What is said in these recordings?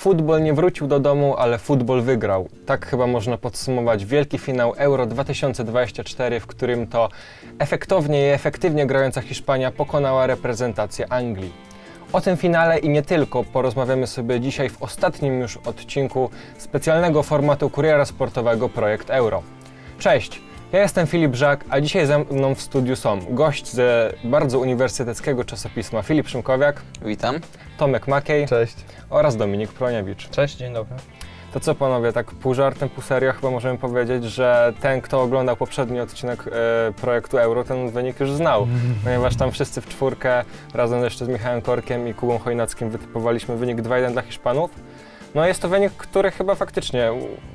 Futbol nie wrócił do domu, ale futbol wygrał. Tak chyba można podsumować wielki finał Euro 2024, w którym to efektownie i efektywnie grająca Hiszpania pokonała reprezentację Anglii. O tym finale i nie tylko porozmawiamy sobie dzisiaj w ostatnim już odcinku specjalnego formatu Kuriera Sportowego Projekt Euro. Cześć, ja jestem Filip Żak, a dzisiaj ze mną w studiu są gość ze bardzo uniwersyteckiego czasopisma Filip Szymkowiak. Witam. Tomek Makiej. Cześć. Oraz Dominik Proniewicz. Cześć, dzień dobry. To co panowie, tak pół żartem, pół serio chyba możemy powiedzieć, że ten, kto oglądał poprzedni odcinek projektu Euro, ten wynik już znał, ponieważ tam wszyscy w czwórkę razem jeszcze z Michałem Korkiem i Kubą Chojnackim wytypowaliśmy wynik 2-1 dla Hiszpanów. No jest to wynik, który chyba faktycznie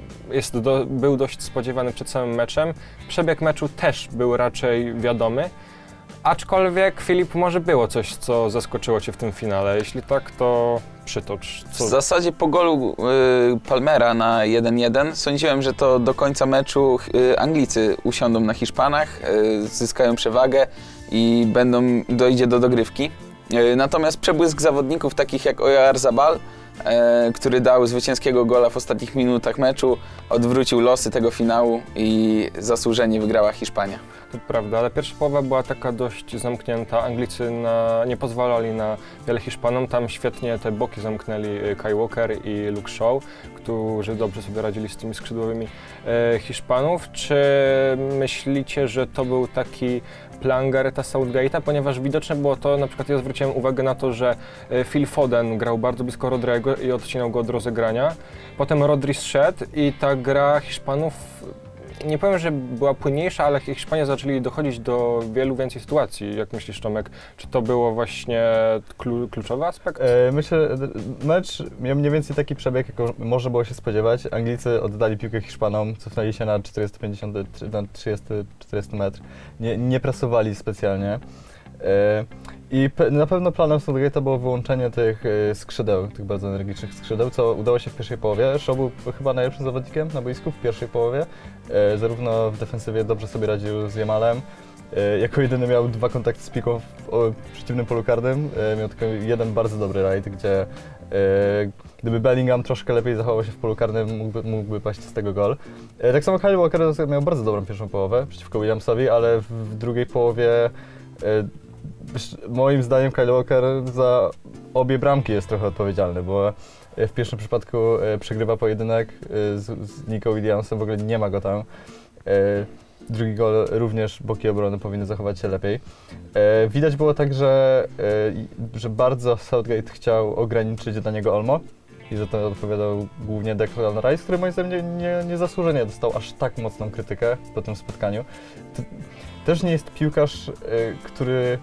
był dość spodziewany przed samym meczem. Przebieg meczu też był raczej wiadomy. Aczkolwiek, Filip, może było coś, co zaskoczyło Cię w tym finale? Jeśli tak, to przytocz. W zasadzie po golu Palmera na 1-1 sądziłem, że to do końca meczu Anglicy usiądą na Hiszpanach, zyskają przewagę i dojdzie do dogrywki. Natomiast przebłysk zawodników takich jak Oyarzabal, który dał zwycięskiego gola w ostatnich minutach meczu, odwrócił losy tego finału i zasłużenie wygrała Hiszpania. To prawda, ale pierwsza połowa była taka dość zamknięta. Anglicy nie pozwalali na wiele Hiszpanom. Tam świetnie te boki zamknęli Kyle Walker i Luke Shaw, którzy dobrze sobie radzili z tymi skrzydłowymi Hiszpanów. Czy myślicie, że to był taki plan Garetha Southgate'a? Ponieważ widoczne było to, na przykład ja zwróciłem uwagę na to, że Phil Foden grał bardzo blisko Rodrigo i odcinał go od rozegrania. Potem Rodri zszedł i ta gra Hiszpanów, nie powiem, że była płynniejsza, ale Hiszpanie zaczęli dochodzić do wielu więcej sytuacji. Jak myślisz, Tomek, czy to było właśnie kluczowy aspekt? Myślę, że mecz miał mniej więcej taki przebieg, jak można było się spodziewać. Anglicy oddali piłkę Hiszpanom, cofnęli się na 40 metr. Nie presowali specjalnie. I na pewno planem Southgate'a było wyłączenie tych skrzydeł, tych bardzo energicznych skrzydeł, co udało się w pierwszej połowie. Shaw był chyba najlepszym zawodnikiem na boisku w pierwszej połowie. Zarówno w defensywie dobrze sobie radził z Yamalem. Jako jedyny miał 2 kontakty z piłką w przeciwnym polu karnym. Miał tylko jeden bardzo dobry rajd, gdzie gdyby Bellingham troszkę lepiej zachował się w polu karnym, mógłby paść z tego gol. Tak samo Kyle Walker miał bardzo dobrą pierwszą połowę przeciwko Williamsowi, ale w drugiej połowie moim zdaniem Kyle Walker za obie bramki jest trochę odpowiedzialny, bo w pierwszym przypadku przegrywa pojedynek z Nico Williamsem, w ogóle nie ma go tam. Drugi gol również boki obrony powinny zachować się lepiej. Widać było tak, że bardzo Southgate chciał ograniczyć Daniego Olmo i za to odpowiadał głównie Declan Rice, który moim zdaniem niezasłużenie dostał aż tak mocną krytykę po tym spotkaniu. To też nie jest piłkarz, który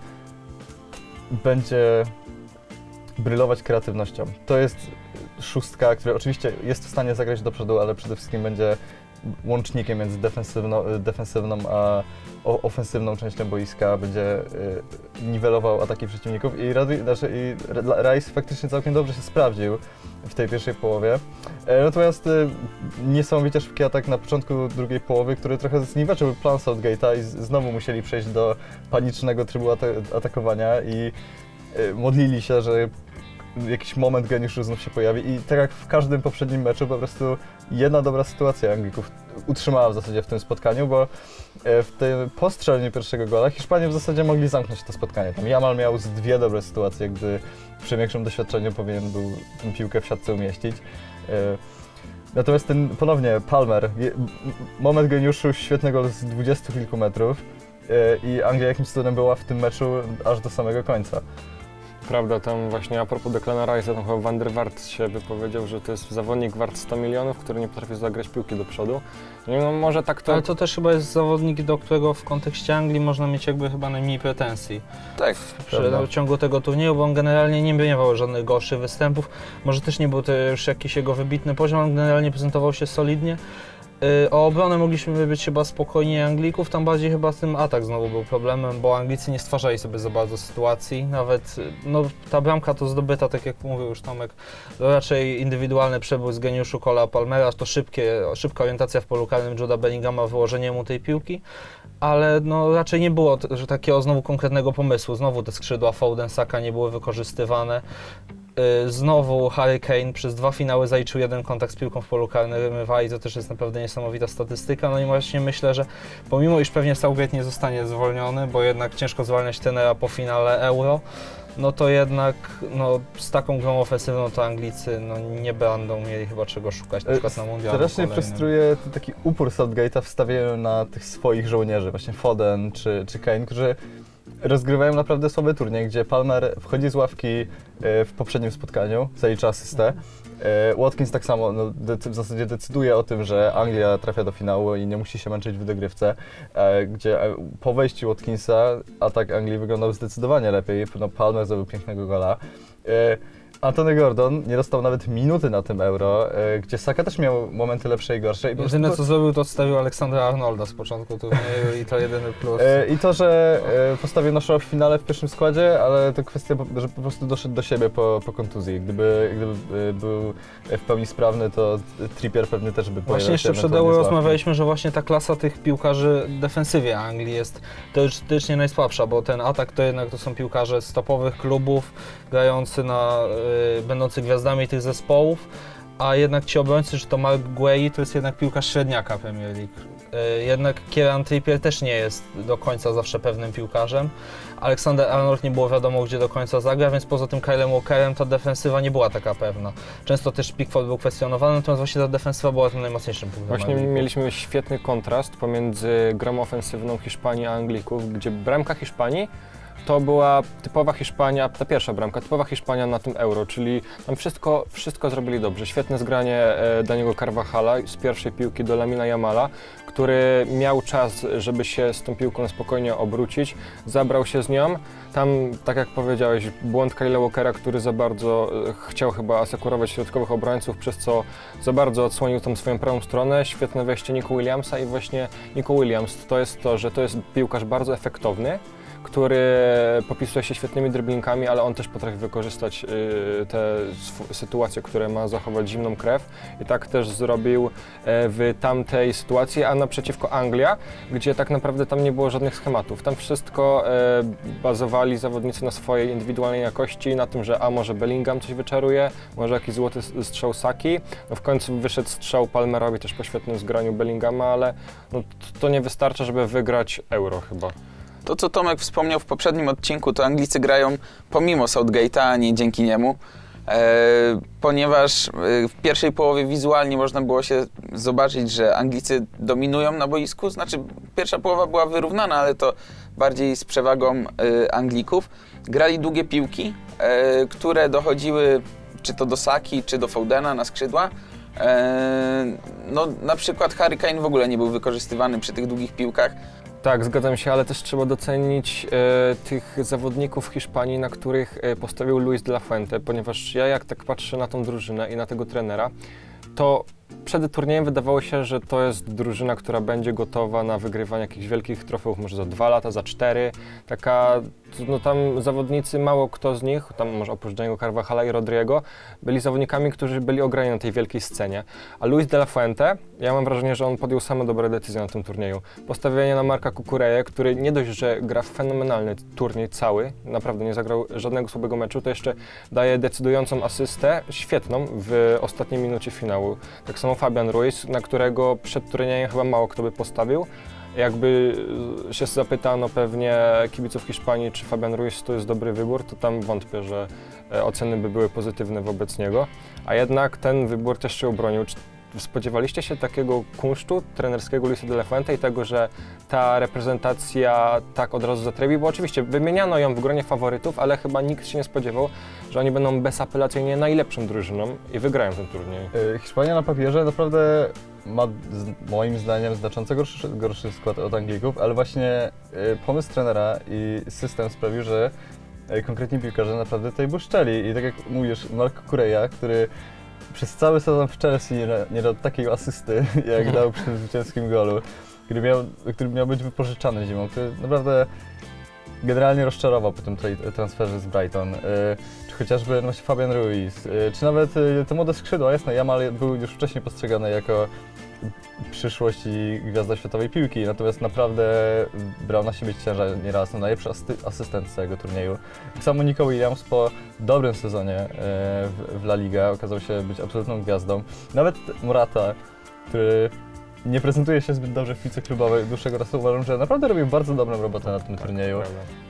będzie brylować kreatywnością. To jest szóstka, która oczywiście jest w stanie zagrać do przodu, ale przede wszystkim będzie łącznikiem między defensywną a ofensywną częścią boiska, będzie niwelował ataki przeciwników i Rice faktycznie całkiem dobrze się sprawdził w tej pierwszej połowie. Natomiast niesamowicie szybki atak na początku drugiej połowy, który trochę zniweczył plan Southgate'a i znowu musieli przejść do panicznego trybu atakowania i modlili się, że jakiś moment geniuszu znów się pojawi i tak jak w każdym poprzednim meczu po prostu jedna dobra sytuacja Anglików utrzymała w zasadzie w tym spotkaniu, bo w tym postrzeleniu pierwszego gola Hiszpanie w zasadzie mogli zamknąć to spotkanie. Tam Yamal miał z 2 dobre sytuacje, gdy przy większym doświadczeniu powinien był tę piłkę w siatce umieścić. Natomiast ponownie Palmer, moment geniuszu, świetny gol z 20 kilku metrów i Anglia jakimś cudem była w tym meczu aż do samego końca. Prawda, tam właśnie a propos Declana Rice'a, tam chyba Van der Vaart się wypowiedział, że to jest zawodnik wart 100 milionów, który nie potrafi zagrać piłki do przodu. No może tak to... Ale to też chyba jest zawodnik, do którego w kontekście Anglii można mieć jakby chyba najmniej pretensji. Tak. W ciągu tego turnieju, bo on generalnie nie miał żadnych gorszych występów. Może też nie był to już jakiś jego wybitny poziom, on generalnie prezentował się solidnie. O obronę mogliśmy być chyba spokojniej Anglików, tam bardziej chyba z tym atak znowu był problemem, bo Anglicy nie stwarzali sobie za bardzo sytuacji, nawet ta bramka to zdobyta, tak jak mówił już Tomek, raczej indywidualny przebłysk geniuszu Cole'a Palmera, to szybka orientacja w polu karnym Jude'a Bellinghama, wyłożenie mu tej piłki, ale raczej nie było takiego znowu konkretnego pomysłu, znowu te skrzydła Foden, Saka nie były wykorzystywane. Znowu Harry Kane przez 2 finały zaliczył 1 kontakt z piłką w polu karnym rywali, to też jest naprawdę niesamowita statystyka. No i właśnie myślę, że pomimo iż pewnie Southgate nie zostanie zwolniony, bo jednak ciężko zwalniać trenera po finale Euro, no to jednak no, z taką grą ofensywną to Anglicy no, nie będą mieli chyba czego szukać, na przykład na mundialu. Strasznie frustruje taki upór Southgate'a w stawianiu na tych swoich żołnierzy, właśnie Foden czy Kane, którzy rozgrywają naprawdę słaby turniej, gdzie Palmer wchodzi z ławki w poprzednim spotkaniu, zalicza asystę. Watkins tak samo w zasadzie decyduje o tym, że Anglia trafia do finału i nie musi się męczyć w dogrywce, gdzie po wejściu Watkinsa atak Anglii wyglądał zdecydowanie lepiej. No, Palmer zrobił pięknego gola. Antony Gordon nie dostał nawet minuty na tym Euro, gdzie Saka też miał momenty lepsze i gorsze. Jedyne co zrobił, to odstawił Aleksandra Arnolda z początku turnieju i to jedyny plus. I to, że postawił na show w finale w pierwszym składzie, ale to kwestia, że po prostu doszedł do siebie po kontuzji. Gdyby był w pełni sprawny, to Trippier pewnie też by Właśnie jeszcze przed Euro rozmawialiśmy, że właśnie ta klasa tych piłkarzy w defensywie Anglii jest teoretycznie najsłabsza, bo ten atak to jednak to są piłkarze z topowych klubów, grający będący gwiazdami tych zespołów, a jednak ci obrońcy, czy to Mark Guehi, to jest jednak piłkarz średniaka Premier League. Jednak Kieran Trippier też nie jest do końca zawsze pewnym piłkarzem. Alexander Arnold nie było wiadomo, gdzie do końca zagra, więc poza tym Kylem Walkerem ta defensywa nie była taka pewna. Często też Pickford był kwestionowany, natomiast właśnie ta defensywa była tym najmocniejszym punktem. Właśnie mieliśmy świetny kontrast pomiędzy grą ofensywną Hiszpanii a Anglików, gdzie bramka Hiszpanii to była typowa Hiszpania, ta pierwsza bramka, typowa Hiszpania na tym Euro, czyli tam wszystko zrobili dobrze. Świetne zgranie Daniego Carvajala z pierwszej piłki do Lamina Yamala, który miał czas, żeby się z tą piłką spokojnie obrócić, zabrał się z nią. Tam, tak jak powiedziałeś, błąd Kyla Walkera, który za bardzo chciał chyba asekurować środkowych obrońców, przez co za bardzo odsłonił tą swoją prawą stronę. Świetne wejście Nico Williamsa i właśnie Nico Williams to jest to, że to jest piłkarz bardzo efektowny, który popisuje się świetnymi driblingami, ale on też potrafi wykorzystać te sytuacje, które ma zachować zimną krew i tak też zrobił w tamtej sytuacji, a naprzeciwko Anglia, gdzie tak naprawdę tam nie było żadnych schematów. Tam wszystko bazowali zawodnicy na swojej indywidualnej jakości, na tym, że może Bellingham coś wyczaruje, może jakiś złoty strzał Saki. No w końcu wyszedł strzał Palmerowi też po świetnym zgraniu Bellinghama, ale no, to nie wystarcza, żeby wygrać Euro chyba. To, co Tomek wspomniał w poprzednim odcinku, to Anglicy grają pomimo Southgate'a, a nie dzięki niemu, ponieważ w pierwszej połowie wizualnie można było się zobaczyć, że Anglicy dominują na boisku, znaczy pierwsza połowa była wyrównana, ale to bardziej z przewagą Anglików. Grali długie piłki, które dochodziły czy to do Saki, czy do Fodena na skrzydła. No, na przykład Harry Kane w ogóle nie był wykorzystywany przy tych długich piłkach. Tak, zgadzam się, ale też trzeba docenić tych zawodników Hiszpanii, na których postawił Luis de la Fuente, ponieważ ja jak tak patrzę na tą drużynę i na tego trenera, to przed turniejem wydawało się, że to jest drużyna, która będzie gotowa na wygrywanie jakichś wielkich trofeów, może za 2 lata, za 4. Taka, no tam zawodnicy, mało kto z nich, tam może oprócz Daniego Carvajala i Rodrigo, byli zawodnikami, którzy byli ograni na tej wielkiej scenie. A Luis de la Fuente, ja mam wrażenie, że on podjął same dobre decyzje na tym turnieju. Postawienie na Marka Cucureję, który nie dość, że gra fenomenalny turniej cały, naprawdę nie zagrał żadnego słabego meczu, to jeszcze daje decydującą asystę, świetną, w ostatniej minucie finału. Tak samo Fabian Ruiz, na którego przed turniejem chyba mało kto by postawił. Jakby się zapytano pewnie kibiców Hiszpanii, czy Fabian Ruiz to jest dobry wybór, to tam wątpię, że oceny by były pozytywne wobec niego. A jednak ten wybór też się obronił. Spodziewaliście się takiego kunsztu trenerskiego Luisa de la Fuente i tego, że ta reprezentacja tak od razu zatrebi? Bo oczywiście wymieniano ją w gronie faworytów, ale chyba nikt się nie spodziewał, że oni będą bezapelacyjnie najlepszą drużyną i wygrają ten turniej. Hiszpania na papierze naprawdę ma moim zdaniem znacząco gorszy skład od Anglików, ale właśnie pomysł trenera i system sprawił, że konkretni piłkarze naprawdę tutaj błyszczeli. I tak jak mówisz, Mark Cucurella, który przez cały sezon w Chelsea nie dał takiej asysty, jak dał przy tym zwycięskim golu, który miał być wypożyczany zimą, który naprawdę generalnie rozczarował po tym transferze z Brighton. Czy chociażby właśnie Fabian Ruiz, czy nawet te młode skrzydła, jasne, Yamal był już wcześniej postrzegany jako przyszłość i gwiazda światowej piłki, natomiast naprawdę brał na siebie ciężar nieraz, no najlepszy asystent całego turnieju. Tak samo Nico Williams po dobrym sezonie w La Liga okazał się być absolutną gwiazdą. Nawet Morata, który nie prezentuje się zbyt dobrze w piłce klubowej, dłuższego czasu uważam, że naprawdę robił bardzo dobrą robotę na tym turnieju.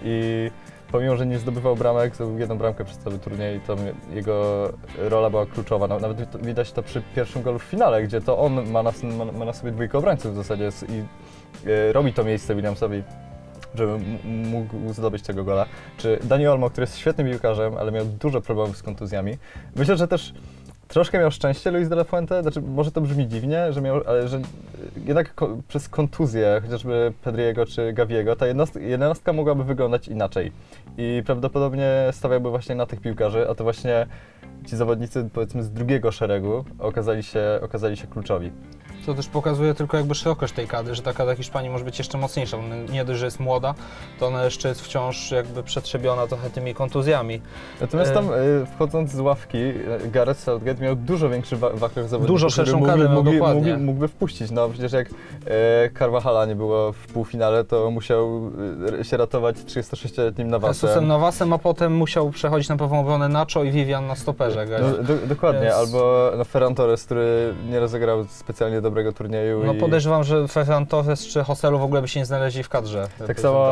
I pomimo, że nie zdobywał bramek, zdobył jedną bramkę przez cały turniej, to jego rola była kluczowa. Nawet widać to przy pierwszym golu w finale, gdzie to on ma na sobie dwójkę obrońców w zasadzie i robi to miejsce Williamsowi, żeby mógł zdobyć tego gola. Czy Dani Olmo, który jest świetnym piłkarzem, ale miał dużo problemów z kontuzjami. Myślę, że też troszkę miał szczęście Luis de la Fuente, znaczy może to brzmi dziwnie, ale że jednak przez kontuzję, chociażby Pedriego czy Gaviego, ta jedenastka mogłaby wyglądać inaczej. I prawdopodobnie stawiałby właśnie na tych piłkarzy, a to właśnie ci zawodnicy, powiedzmy, z drugiego szeregu okazali się kluczowi. To też pokazuje tylko jakby szerokość tej kadry, że ta kadra Hiszpanii może być jeszcze mocniejsza. Ona nie dość, że jest młoda, to ona jeszcze jest wciąż jakby przetrzebiona trochę tymi kontuzjami. Natomiast tam wchodząc z ławki, Gareth Southgate miał dużo większy wachlarz zawodników, dużo szerszą kadrę mógłby wpuścić. No przecież jak Carvajala nie było w półfinale, to musiał się ratować 36-letnim Navasem. Jesusem Navasem, a potem musiał przechodzić na prawą obronę Nacho i Vivian na stoperze. Dokładnie, więc... albo Ferran Torres, który nie rozegrał specjalnie dobrego turnieju. No podejrzewam, że Ferran Torres czy Joselu w ogóle by się nie znaleźli w kadrze. Tak samo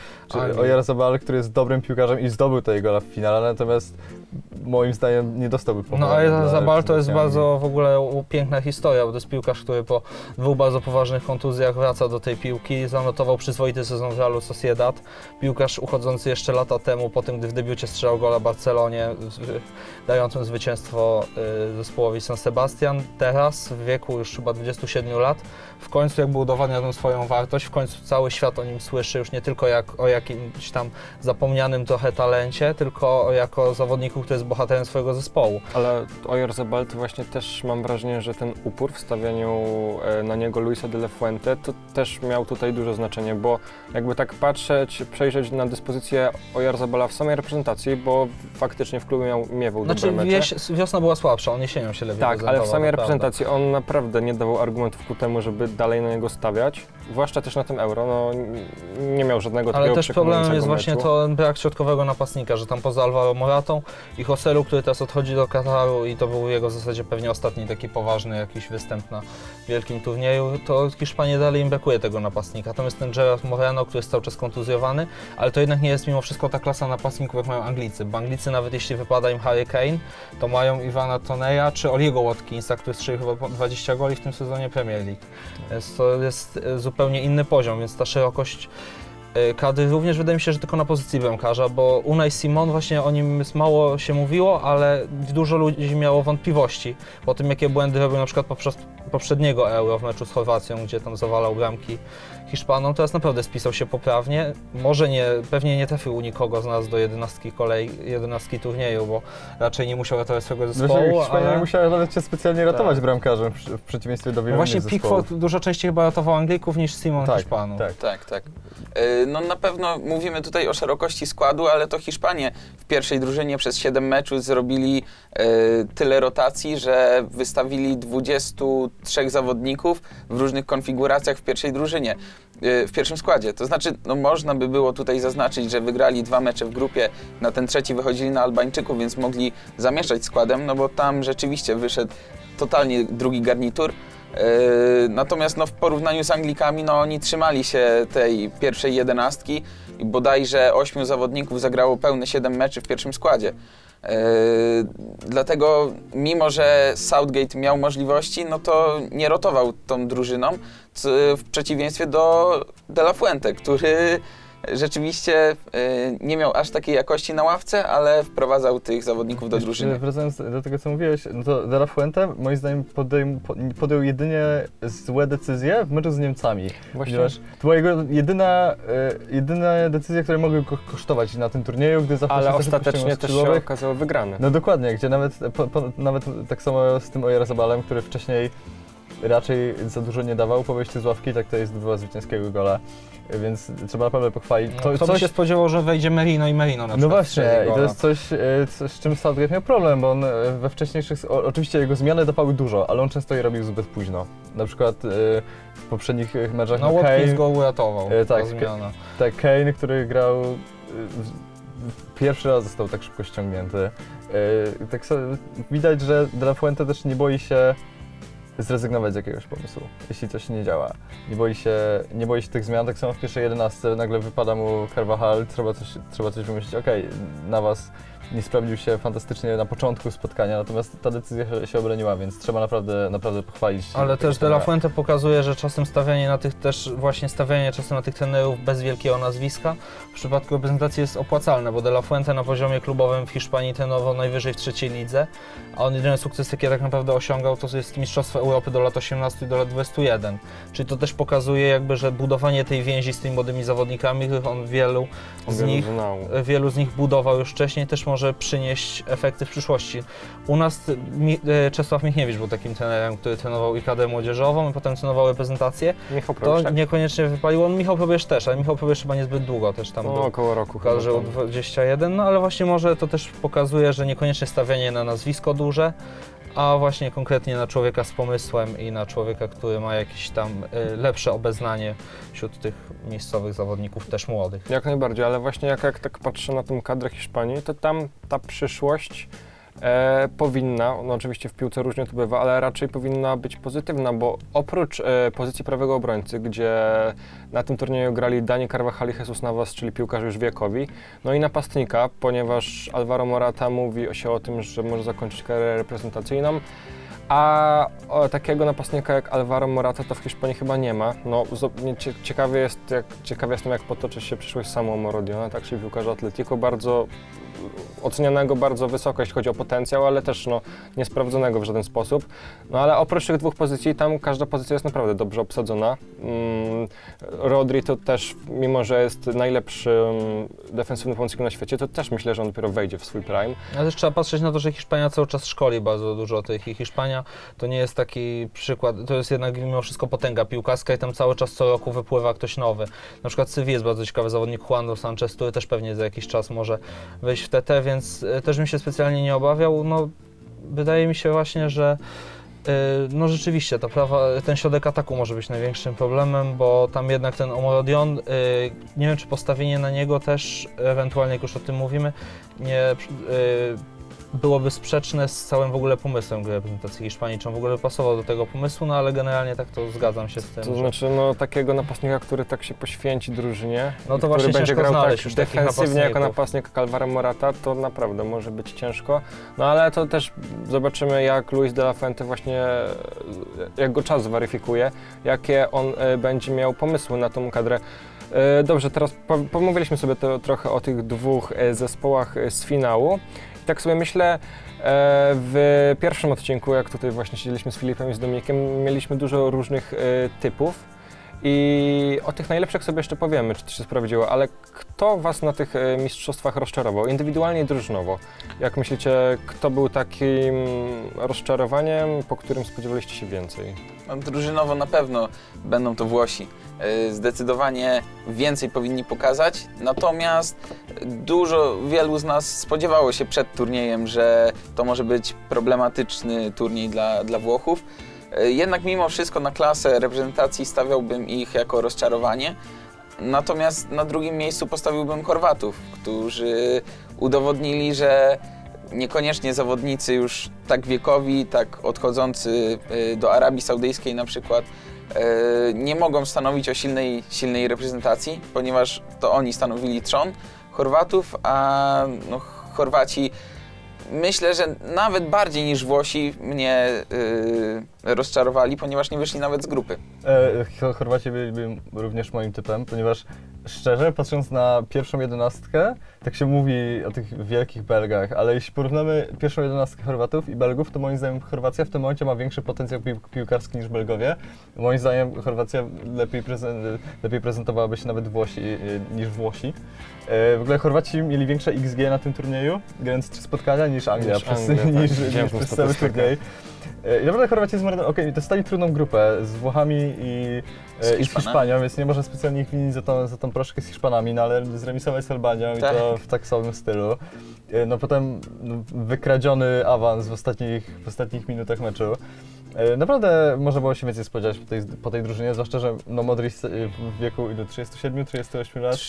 Oyarzabal, który jest dobrym piłkarzem i zdobył tej gola w finale, natomiast moim zdaniem nie dostałby powołania. No Oyarzabal to jest bardzo w ogóle piękna historia, bo to jest piłkarz, który po dwóch bardzo poważnych kontuzjach wraca do tej piłki, zanotował przyzwoity sezon w Realu Sociedad. Piłkarz uchodzący jeszcze lata temu, po tym gdy w debiucie strzelał gola Barcelonie, dającym zwycięstwo zespołowi San Sebastian. Teraz w wieku już chyba 27 lat, w końcu jakby udowadnia tę swoją wartość, w końcu cały świat o nim słyszy, już nie tylko jak o jakimś tam zapomnianym trochę talencie, tylko jako zawodniku, który jest bohaterem swojego zespołu. Ale Oyarzabal to właśnie też mam wrażenie, że ten upór w stawianiu na niego Luisa de la Fuente to też miał tutaj duże znaczenie, bo jakby tak patrzeć, przejrzeć na dyspozycję Oyarzabala w samej reprezentacji, bo faktycznie w klubie miewał dobre mecze. Wiosna była słabsza, on jesienią się lepiej tak, ale w samej reprezentacji on naprawdę nie dawał argumentów ku temu, żeby dalej na niego stawiać, zwłaszcza też na tym Euro, no nie miał żadnego takiego ale też problemem jest właśnie meczu. to brak środkowego napastnika, że tam poza Alvaro Moratą i Joselu, który teraz odchodzi do Kataru i to był jego w zasadzie pewnie ostatni taki poważny jakiś występ na wielkim turnieju, to Hiszpanii dalej im brakuje tego napastnika. Natomiast ten Gerard Moreno, który jest cały czas kontuzjowany, ale to jednak nie jest mimo wszystko ta klasa napastników, jak mają Anglicy, bo Anglicy nawet jeśli wypada im Harry Kane, to mają Ivana Toneya czy Oliego Watkinsa, który strzelił chyba 20 goli w tym sezonie Premier League. Więc to jest zupełnie inny poziom, więc ta szerokość kadry również wydaje mi się, że tylko na pozycji bramkarza, bo Unai Simon, właśnie o nim mało się mówiło, ale dużo ludzi miało wątpliwości po tym, jakie błędy robił na przykład poprzedniego Euro w meczu z Chorwacją, gdzie tam zawalał bramki Hiszpanom. Teraz naprawdę spisał się poprawnie. Może pewnie nie trafił u nikogo z nas do 11 turnieju, bo raczej nie musiał ratować swojego zespołu. Hiszpania nie musiała nawet się specjalnie ratować bramkarzem w przeciwieństwie do wielu właśnie innych zespołów. Pickford dużo częściej chyba ratował Anglików niż Simon Hiszpanów. Tak. No na pewno mówimy tutaj o szerokości składu, ale to Hiszpanie w pierwszej drużynie przez 7 meczów zrobili tyle rotacji, że wystawili 23 zawodników w różnych konfiguracjach w pierwszej drużynie, w pierwszym składzie. To znaczy, no można by było tutaj zaznaczyć, że wygrali 2 mecze w grupie, na ten trzeci wychodzili na Albańczyków, więc mogli zamieszać składem, no bo tam rzeczywiście wyszedł totalnie drugi garnitur. Natomiast no, w porównaniu z Anglikami, no, oni trzymali się tej pierwszej 11 i bodajże 8 zawodników zagrało pełne 7 meczy w pierwszym składzie. Dlatego mimo, że Southgate miał możliwości, no to nie rotował tą drużyną, w przeciwieństwie do De La Fuente, który rzeczywiście nie miał aż takiej jakości na ławce, ale wprowadzał tych zawodników do drużyny. Wracając do tego, co mówiłeś, no to De La Fuente moim zdaniem podjął jedynie złe decyzje w meczu z Niemcami. Właśnie. To była jego jedyna decyzja, które mogły go kosztować na tym turnieju, gdy ale ostatecznie też się okazało wygrane. No dokładnie, gdzie nawet tak samo z tym Oyarzabalem, który wcześniej raczej za dużo nie dawał po wejściu z ławki, tak to jest zdobyła zwycięskiego gola, więc trzeba naprawdę pochwalić. Kto by się spodziewał, że wejdzie Merino i Merino na przykład. No właśnie, i to jest coś, z czym Southgate miał problem, bo on we wcześniejszych, oczywiście jego zmiany dawały dużo, ale on często je robił zbyt późno. Na przykład w poprzednich meczach no Watkins go uratował, tak, ta zmiana. Tak, Kane, który grał pierwszy raz został tak szybko ściągnięty. Tak widać, że De La Fuente też nie boi się zrezygnować z jakiegoś pomysłu, jeśli coś nie działa. Nie boi się tych zmian, tak samo w pierwszej 11 nagle wypada mu Carvajal, trzeba coś wymyślić. Okej, Navas nie sprawdził się fantastycznie na początku spotkania, natomiast ta decyzja się obroniła, więc trzeba naprawdę pochwalić. Ale też De La Fuente pokazuje, że czasem stawianie czasem na tych trenerów bez wielkiego nazwiska w przypadku reprezentacji jest opłacalne, bo De La Fuente na poziomie klubowym w Hiszpanii trenował najwyżej w trzeciej lidze, a on jedyny sukces, jaki tak naprawdę osiągał, to jest Mistrzostwo Europy do lat 18 i do lat 21. Czyli to też pokazuje jakby, że budowanie tej więzi z tymi młodymi zawodnikami, których on wielu z nich budował już wcześniej, też może przynieść efekty w przyszłości. U nas Czesław Michniewicz był takim trenerem, który trenował i kadrę młodzieżową, i potem trenował reprezentację. Michał To Probierz, tak? niekoniecznie wypalił. Michał Probierz też, ale Michał Probierz chyba niezbyt długo też tam był. Około roku. Kadrze 21, no ale właśnie może to też pokazuje, że niekoniecznie stawianie na nazwisko duże, a właśnie konkretnie na człowieka z pomysłem i na człowieka, który ma jakieś tam lepsze obeznanie wśród tych miejscowych zawodników, też młodych. Jak najbardziej, ale właśnie jak tak patrzę na tę kadrę Hiszpanii, to tam ta przyszłość powinna, no oczywiście w piłce różnie to bywa, ale raczej powinna być pozytywna, bo oprócz pozycji prawego obrońcy, gdzie na tym turnieju grali Dani Carvajal i Jesus Navas, czyli piłkarze już wiekowi, no i napastnika, ponieważ Alvaro Morata mówi się o tym, że może zakończyć karierę reprezentacyjną, a takiego napastnika jak Alvaro Morata to w Hiszpanii chyba nie ma. No, ciekawy jestem, jak potoczy się przyszłość Samu Morodiona, tak, czyli piłkarza Atletico, ocenianego bardzo wysoko, jeśli chodzi o potencjał, ale też niesprawdzonego w żaden sposób. No ale oprócz tych dwóch pozycji, tam każda pozycja jest naprawdę dobrze obsadzona. Rodri to też, mimo że jest najlepszym defensywnym pomocnikiem na świecie, to też myślę, że on dopiero wejdzie w swój prime. Ale też trzeba patrzeć na to, że Hiszpania cały czas szkoli bardzo dużo tych i Hiszpania to nie jest taki przykład, to jest jednak mimo wszystko potęga piłkarska i tam cały czas co roku wypływa ktoś nowy. Na przykład Sevilla jest bardzo ciekawy zawodnik Juan dos Sanchez, który też pewnie za jakiś czas może wejść w TT, więc też bym się specjalnie nie obawiał. No, wydaje mi się właśnie, że no rzeczywiście ten środek ataku może być największym problemem, bo tam jednak ten Omorodion, nie wiem czy postawienie na niego też, ewentualnie jak już o tym mówimy, nie byłoby sprzeczne z całym w ogóle pomysłem gry reprezentacji Hiszpanii, czy on w ogóle pasował do tego pomysłu, no ale generalnie tak to zgadzam się z tym. To znaczy, no takiego napastnika, który tak się poświęci drużynie, no to który będzie grał tak już defensywnie jako napastnik jak Alvaro Morata, to naprawdę może być ciężko. No ale to też zobaczymy, jak Luis de la Fuente właśnie, jak go czas zweryfikuje, jakie on będzie miał pomysły na tą kadrę. Dobrze, teraz pomówiliśmy sobie trochę o tych dwóch zespołach z finału. Tak sobie myślę, w pierwszym odcinku, jak tutaj właśnie siedzieliśmy z Filipem i z Dominikiem, mieliśmy dużo różnych typów i o tych najlepszych sobie jeszcze powiemy, czy to się sprawdziło, ale kto was na tych mistrzostwach rozczarował, indywidualnie i drużynowo? Jak myślicie, kto był takim rozczarowaniem, po którym spodziewaliście się więcej? No, drużynowo na pewno będą to Włosi. Zdecydowanie więcej powinni pokazać, natomiast wielu z nas spodziewało się przed turniejem, że to może być problematyczny turniej dla Włochów. Jednak mimo wszystko na klasę reprezentacji stawiałbym ich jako rozczarowanie. Natomiast na drugim miejscu postawiłbym Chorwatów, którzy udowodnili, że niekoniecznie zawodnicy już tak wiekowi, tak odchodzący do Arabii Saudyjskiej na przykład, nie mogą stanowić o silnej reprezentacji, ponieważ to oni stanowili trzon Chorwatów, a no, Chorwaci myślę, że nawet bardziej niż Włosi mnie rozczarowali, ponieważ nie wyszli nawet z grupy. Chorwaci byli również moim typem, ponieważ szczerze, patrząc na pierwszą 11, tak się mówi o tych wielkich Belgach, ale jeśli porównamy pierwszą 11 Chorwatów i Belgów, to moim zdaniem Chorwacja w tym momencie ma większy potencjał piłkarski niż Belgowie. Moim zdaniem Chorwacja lepiej prezentowałaby się nawet niż Włosi. W ogóle Chorwaci mieli większe XG na tym turnieju, grając 3 spotkania, niż Anglia niż przez cały turniej. I naprawdę Chorwaci dostali trudną grupę z Włochami i z Hiszpanią, więc nie można specjalnie ich winić za tą porażkę z Hiszpanami, no ale zremisować z Albanią i to w tak samym stylu. No potem wykradziony awans w ostatnich minutach meczu. Naprawdę można było się więcej spodziewać po tej drużynie, zwłaszcza, że no Modric w wieku 37, 38 lat?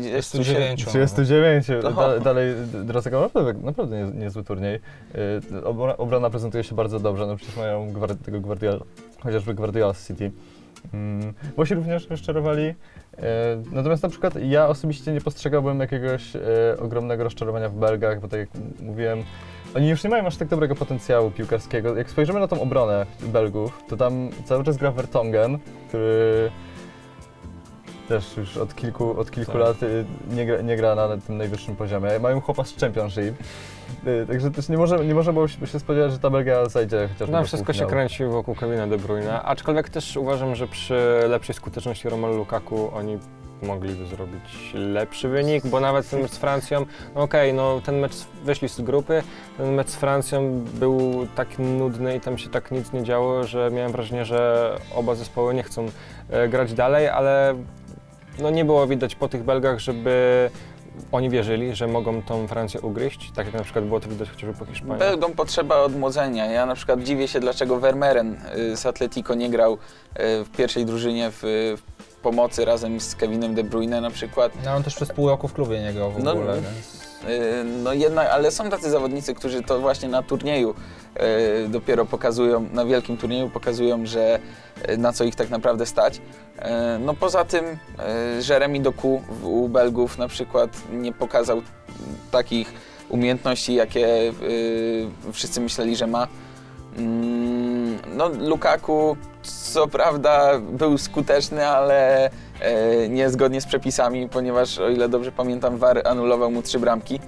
39. Dalej drodze naprawdę niezły turniej. Obrona prezentuje się bardzo dobrze, no przecież mają tego chociażby Guardiola z City. Włosi również rozczarowali, natomiast na przykład ja osobiście nie postrzegałbym jakiegoś ogromnego rozczarowania w Belgach, bo tak jak mówiłem, oni już nie mają aż tak dobrego potencjału piłkarskiego. Jak spojrzymy na tą obronę Belgów, to tam cały czas gra Vertonghen, który też już od kilku lat nie gra na tym najwyższym poziomie. Mają chłopa z Championship, także też nie można było się spodziewać, że ta Belgia zajdzie chociażby do wszystko się kręci wokół Kevina De Bruyne, aczkolwiek też uważam, że przy lepszej skuteczności Romelu Lukaku oni mogliby zrobić lepszy wynik, bo nawet ten mecz z Francją, ten mecz wyszli z grupy, ten mecz z Francją był tak nudny i tam się tak nic nie działo, że miałem wrażenie, że oba zespoły nie chcą grać dalej, ale nie było widać po tych Belgach, żeby oni wierzyli, że mogą tą Francję ugryźć, tak jak na przykład było to widać chociażby po Hiszpanii. Belgom potrzeba odmłodzenia. Ja na przykład dziwię się, dlaczego Vermeeren z Atletico nie grał w pierwszej drużynie w pomocy razem z Kevinem De Bruyne na przykład. No on też przez pół roku w klubie nie grał w ogóle, więc... No jednak, ale są tacy zawodnicy, którzy to właśnie na turnieju dopiero pokazują, na wielkim turnieju pokazują, że na co ich tak naprawdę stać. No poza tym Jeremy Doku u Belgów na przykład nie pokazał takich umiejętności, jakie wszyscy myśleli, że ma. No Lukaku co prawda był skuteczny, ale niezgodnie z przepisami, ponieważ o ile dobrze pamiętam VAR anulował mu 3 bramki.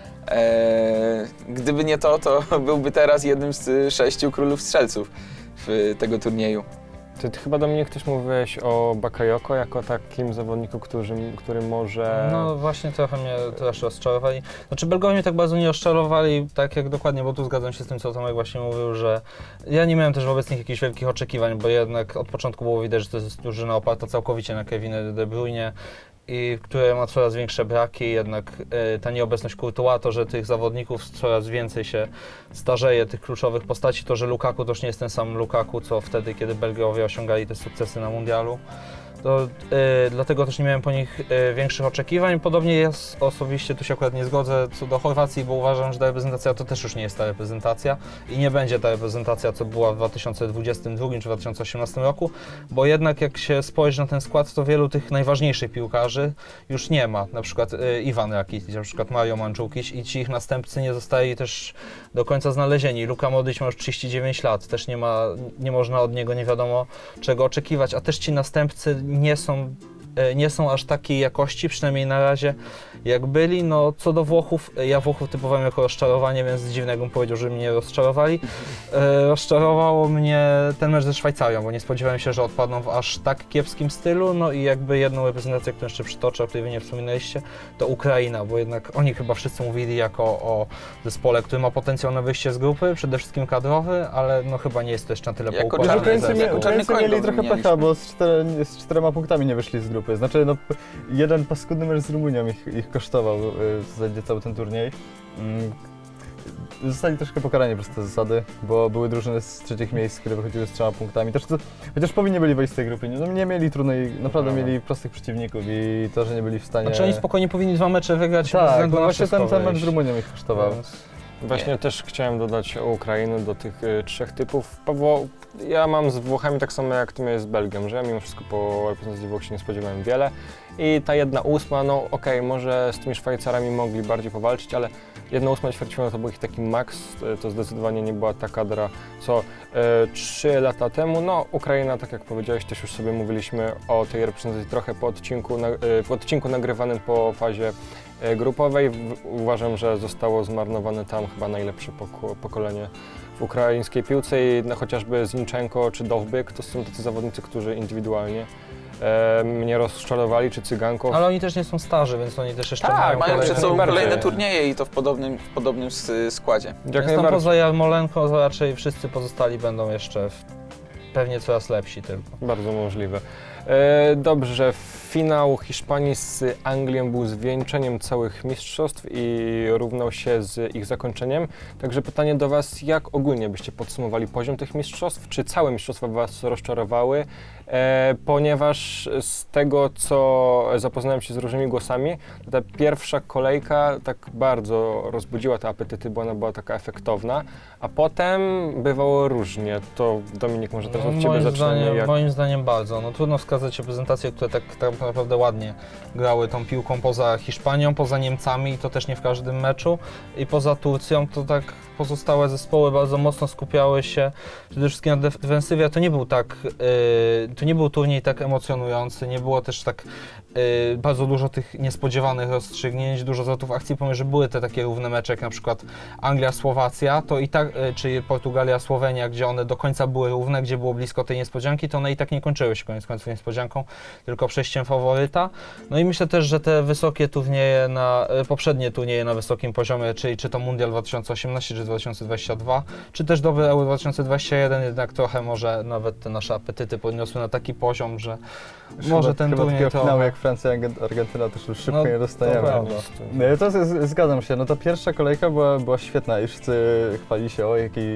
Gdyby nie to byłby teraz jednym z 6 królów strzelców w tego turnieju. Ty chyba, Dominik, też mówiłeś o Bakayoko jako takim zawodniku, który może... No właśnie trochę mnie też rozczarowali. Znaczy Belgowie mnie tak bardzo nie rozczarowali, tak jak dokładnie, bo tu zgadzam się z tym, co Tomek właśnie mówił, że ja nie miałem też wobec nich jakichś wielkich oczekiwań, bo jednak od początku było widać, że to jest drużyna oparta całkowicie na Kevinie De Bruyne, i które ma coraz większe braki, jednak ta nieobecność Courtois, to, że tych zawodników coraz więcej się starzeje, tych kluczowych postaci, to, że Lukaku to już nie jest ten sam Lukaku, co wtedy, kiedy Belgowie osiągali te sukcesy na mundialu. To, dlatego też nie miałem po nich większych oczekiwań. Podobnie ja osobiście tu się akurat nie zgodzę co do Chorwacji, bo uważam, że ta reprezentacja to też już nie jest ta reprezentacja i nie będzie ta reprezentacja, co była w 2022 czy 2018 roku, bo jednak jak się spojrzy na ten skład, to wielu tych najważniejszych piłkarzy już nie ma. Na przykład Iwan Rakitic, na przykład Mario Mandzukic i ci ich następcy nie zostali też do końca znalezieni. Luka Modric ma już 39 lat, też nie można od niego nie wiadomo czego oczekiwać, a też ci następcy nie są aż takiej jakości, przynajmniej na razie, jak byli. No, co do Włochów, ja Włochów typowałem jako rozczarowanie, więc dziwnego bym powiedział, że mnie rozczarowali. Rozczarowało mnie ten mecz ze Szwajcarią, bo nie spodziewałem się, że odpadną w aż tak kiepskim stylu. No i jakby jedną reprezentację, którą jeszcze przytoczę, o której wy nie wspominaliście, to Ukraina, bo jednak oni chyba wszyscy mówili jako o zespole, który ma potencjał na wyjście z grupy, przede wszystkim kadrowy, ale no chyba nie jest to jeszcze na tyle poukładany. Ukraińcy mieli trochę pecha, bo z 4 punktami nie wyszli z grupy. Znaczy, jeden paskudny mecz z Rumunią ich kosztował w zasadzie cały ten turniej. Zostali troszkę pokarani przez te zasady, bo były drużyny z trzecich miejsc, które wychodziły z 3 punktami. Chociaż powinni byli wejść z tej grupy, nie mieli trudnej, naprawdę mieli prostych przeciwników i to, że nie byli w stanie... Znaczy oni spokojnie powinni 2 mecze wygrać. Tak, no właśnie ten mecz z Rumunią ich kosztował. Właśnie też chciałem dodać o Ukrainy do tych trzech typów, bo ja mam z Włochami tak samo jak ty miałeś z Belgią, że ja mimo wszystko po reprezentacji Włoch się nie spodziewałem wiele i ta 1/8, no okej, może z tymi Szwajcarami mogli bardziej powalczyć, ale 1/8 ćwierćfinału to był ich taki maks, to zdecydowanie nie była ta kadra co 3 lata temu. No Ukraina, tak jak powiedziałeś, też już sobie mówiliśmy o tej reprezentacji trochę w odcinku nagrywanym po fazie grupowej. Uważam, że zostało zmarnowane tam chyba najlepsze pokolenie w ukraińskiej piłce i chociażby Zinchenko czy Dowbyk to są tacy zawodnicy, którzy indywidualnie mnie rozczarowali, czy Cyganko. Ale oni też nie są starzy, więc oni też jeszcze Tak, mają kolejne- przed sobą najbardziej. kolejne turnieje i to w podobnym składzie. Jak Więc tam najbardziej. poza Jarmolenko to raczej wszyscy pozostali będą jeszcze pewnie coraz lepsi tylko. Bardzo możliwe. Dobrze, finał Hiszpanii z Anglią był zwieńczeniem całych mistrzostw i równał się z ich zakończeniem. Także pytanie do Was, jak ogólnie byście podsumowali poziom tych mistrzostw? Czy całe mistrzostwa Was rozczarowały? Ponieważ z tego, co zapoznałem się z różnymi głosami, ta pierwsza kolejka tak bardzo rozbudziła te apetyty, bo ona była taka efektowna, a potem bywało różnie. To Dominik, może teraz od Ciebie zaczniemy. Moim zdaniem bardzo. No, trudno wskazać reprezentacje, które tak naprawdę ładnie grały tą piłką poza Hiszpanią, poza Niemcami i to też nie w każdym meczu i poza Turcją to tak pozostałe zespoły bardzo mocno skupiały się przede wszystkim na defensywie, a to nie był to nie był turniej tak emocjonujący, nie było też tak bardzo dużo tych niespodziewanych rozstrzygnięć, dużo zwrotów akcji, pomimo że były te takie równe mecze jak na przykład Anglia-Słowacja, to i tak, czy Portugalia-Słowenia, gdzie one do końca były równe, gdzie było blisko tej niespodzianki, to one i tak nie kończyły się koniec końców niespodzianką, tylko przejściem faworyta. No i myślę też, że te wysokie turnieje, poprzednie turnieje na wysokim poziomie, czyli czy to Mundial 2018, czy 2022, czy też dobry Euro 2021, jednak trochę może nawet te nasze apetyty podniosły na taki poziom, że może ten turniej takiego to... finału jak Francja, Argentyna też już szybko No, nie dostajemy. to prawda. No, to zgadzam się, no ta pierwsza kolejka była świetna i wszyscy chwali się o jaki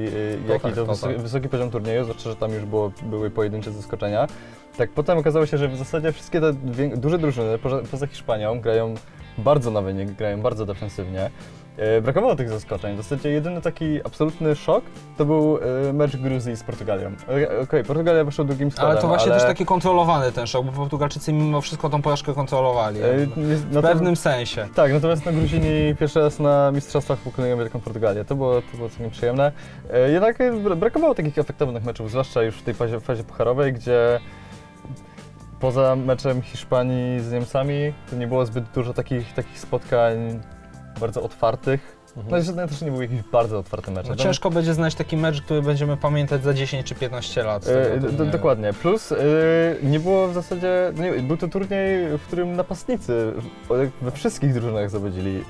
wysoki poziom turnieju, zwłaszcza, że tam już były pojedyncze zaskoczenia. Tak potem okazało się, że w zasadzie wszystkie te duże drużyny poza Hiszpanią grają bardzo na wynik, grają bardzo defensywnie. Brakowało tych zaskoczeń. W zasadzie jedyny taki absolutny szok to był mecz Gruzji z Portugalią. Okej, Portugalia wyszła drugim składem, Ale to właśnie też taki kontrolowany ten szok, bo Portugalczycy mimo wszystko tą porażkę kontrolowali. W pewnym sensie. Tak, natomiast Gruzini pierwszy raz na mistrzostwach pokonują wielką Portugalię. To było całkiem przyjemne. Jednak brakowało takich efektownych meczów, zwłaszcza już w tej fazie pucharowej, gdzie poza meczem Hiszpanii z Niemcami to nie było zbyt dużo takich spotkań bardzo otwartych. No i żadne też nie były jakieś bardzo otwarte mecze. No, ciężko będzie znaleźć taki mecz, który będziemy pamiętać za 10 czy 15 lat. Dokładnie. Plus nie było w zasadzie... był to turniej, w którym napastnicy we wszystkich drużynach zawodzili.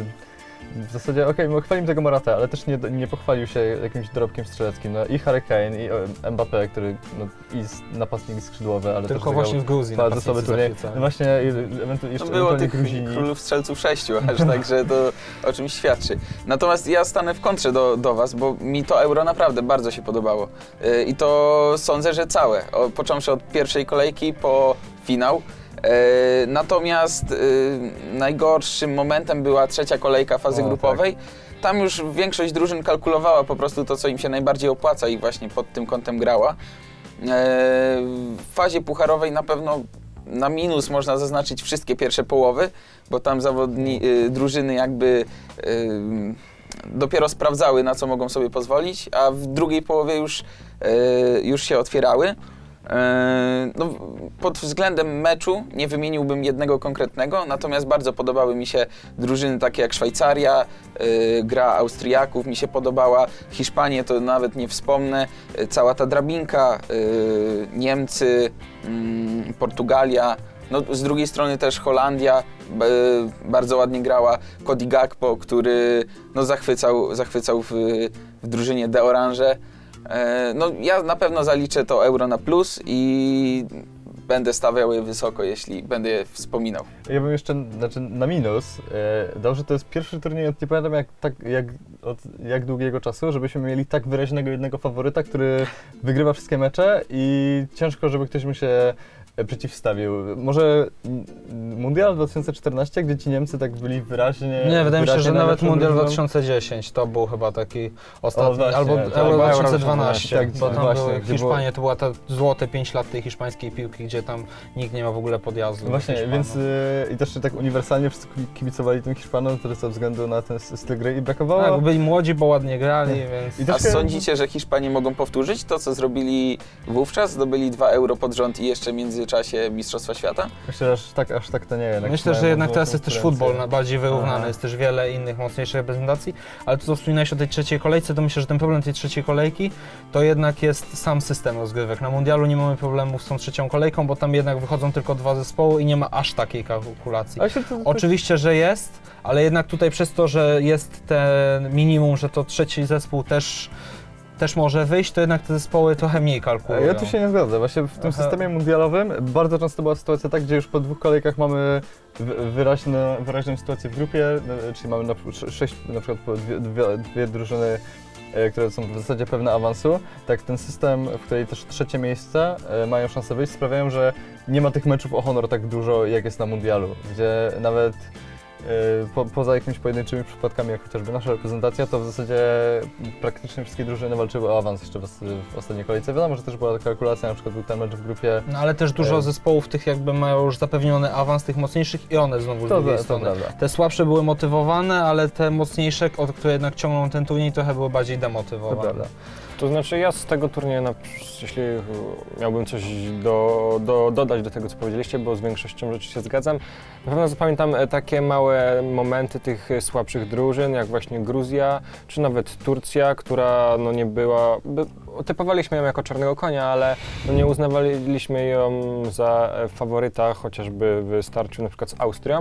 W zasadzie, chwalimy tego Moratę, ale też nie pochwalił się jakimś dorobkiem strzeleckim. No, i Harry Kane, i Mbappé, który i napastnik skrzydłowy, ale tylko też właśnie w Gruzji bardzo słaby turniej. No właśnie, jeszcze było tych Gruzini. królów strzelców 6 aż, także to o czymś świadczy. Natomiast ja stanę w kontrze do Was, bo mi to Euro naprawdę bardzo się podobało. I to sądzę, że całe, począwszy od pierwszej kolejki po finał. Natomiast najgorszym momentem była trzecia kolejka fazy grupowej. Tak. Tam już większość drużyn kalkulowała po prostu to, co im się najbardziej opłaca i właśnie pod tym kątem grała. W fazie pucharowej na pewno na minus można zaznaczyć wszystkie pierwsze połowy, bo tam drużyny jakby dopiero sprawdzały, na co mogą sobie pozwolić, a w drugiej połowie już się otwierały. No, pod względem meczu nie wymieniłbym jednego konkretnego, natomiast bardzo podobały mi się drużyny takie jak Szwajcaria, gra Austriaków mi się podobała, Hiszpanię to nawet nie wspomnę, cała ta drabinka, Niemcy, Portugalia, no, z drugiej strony też Holandia bardzo ładnie grała, Cody Gakpo, który no, zachwycał w drużynie De Orange. No, ja na pewno zaliczę to Euro na plus i będę stawiał je wysoko, jeśli będę je wspominał. Ja bym jeszcze, na minus dał, że to jest pierwszy turniej, nie pamiętam od jak długiego czasu, żebyśmy mieli tak wyraźnego jednego faworyta, który wygrywa wszystkie mecze i ciężko, żeby ktoś mu się przeciwstawił? Może Mundial 2014, gdzie ci Niemcy tak byli wyraźnie... Nie, wydaje mi się, że nawet Mundial drużyną? 2010 to był chyba taki ostatni, właśnie, albo tak, Euro Euro 2012, tak, bo tam właśnie, były gdzie Hiszpanie, to była ta złote 5 lat tej hiszpańskiej piłki, gdzie tam nikt nie ma w ogóle podjazdu do Właśnie, Hiszpanów. więc i też tak uniwersalnie wszyscy kibicowali tym Hiszpanom, które ze względu na ten styl gry i brakowało... Tak, bo byli młodzi, bo ładnie grali, więc... I A troszkę- sądzicie, że Hiszpanie mogą powtórzyć to, co zrobili wówczas? Zdobyli 2 euro pod rząd i jeszcze w międzyczasie Mistrzostwa Świata? Myślę, że aż tak to nie jednak. Myślę, że mają jednak dużą teraz jest też konkurencję. futbol bardziej wyrównany, Aha. jest też wiele innych mocniejszych reprezentacji, ale to co wspominałeś o tej trzeciej kolejce, to myślę, że ten problem tej trzeciej kolejki to jednak jest sam system rozgrywek. Na mundialu nie mamy problemów z tą trzecią kolejką, bo tam jednak wychodzą tylko 2 zespoły i nie ma aż takiej kalkulacji. Ale się to- Oczywiście, że jest, ale jednak tutaj przez to, że jest ten minimum, że to trzeci zespół też może wyjść, to jednak te zespoły trochę mniej kalkulują. Ja tu się nie zgodzę. Właśnie w tym Aha. systemie mundialowym bardzo często była sytuacja tak, gdzie już po 2 kolejkach mamy wyraźną sytuację w grupie, czyli mamy na przykład dwie drużyny, które są w zasadzie pewne awansu. Tak ten system, w której też trzecie miejsca mają szansę wyjść, sprawiają, że nie ma tych meczów o honor tak dużo, jak jest na mundialu, gdzie nawet poza jakimiś pojedynczymi przypadkami, jak chociażby nasza reprezentacja, to w zasadzie praktycznie wszystkie drużyny walczyły o awans jeszcze w ostatniej kolejce. Wiadomo, że też była kalkulacja, na przykład był ten mecz w grupie. No ale też dużo zespołów tych jakby mają już zapewniony awans tych mocniejszych i one znowu z drugiej strony. prawda. Te słabsze były motywowane, ale te mocniejsze, które jednak ciągną ten turniej, trochę były bardziej To demotywowane. prawda. To znaczy ja z tego turnieju, jeśli miałbym coś dodać do tego, co powiedzieliście, bo z większością rzeczy się zgadzam, na pewno zapamiętam takie małe momenty tych słabszych drużyn, jak właśnie Gruzja, czy nawet Turcja, która no nie była, typowaliśmy ją jako czarnego konia, ale no nie uznawaliśmy ją za faworyta, chociażby w starciu na przykład z Austrią.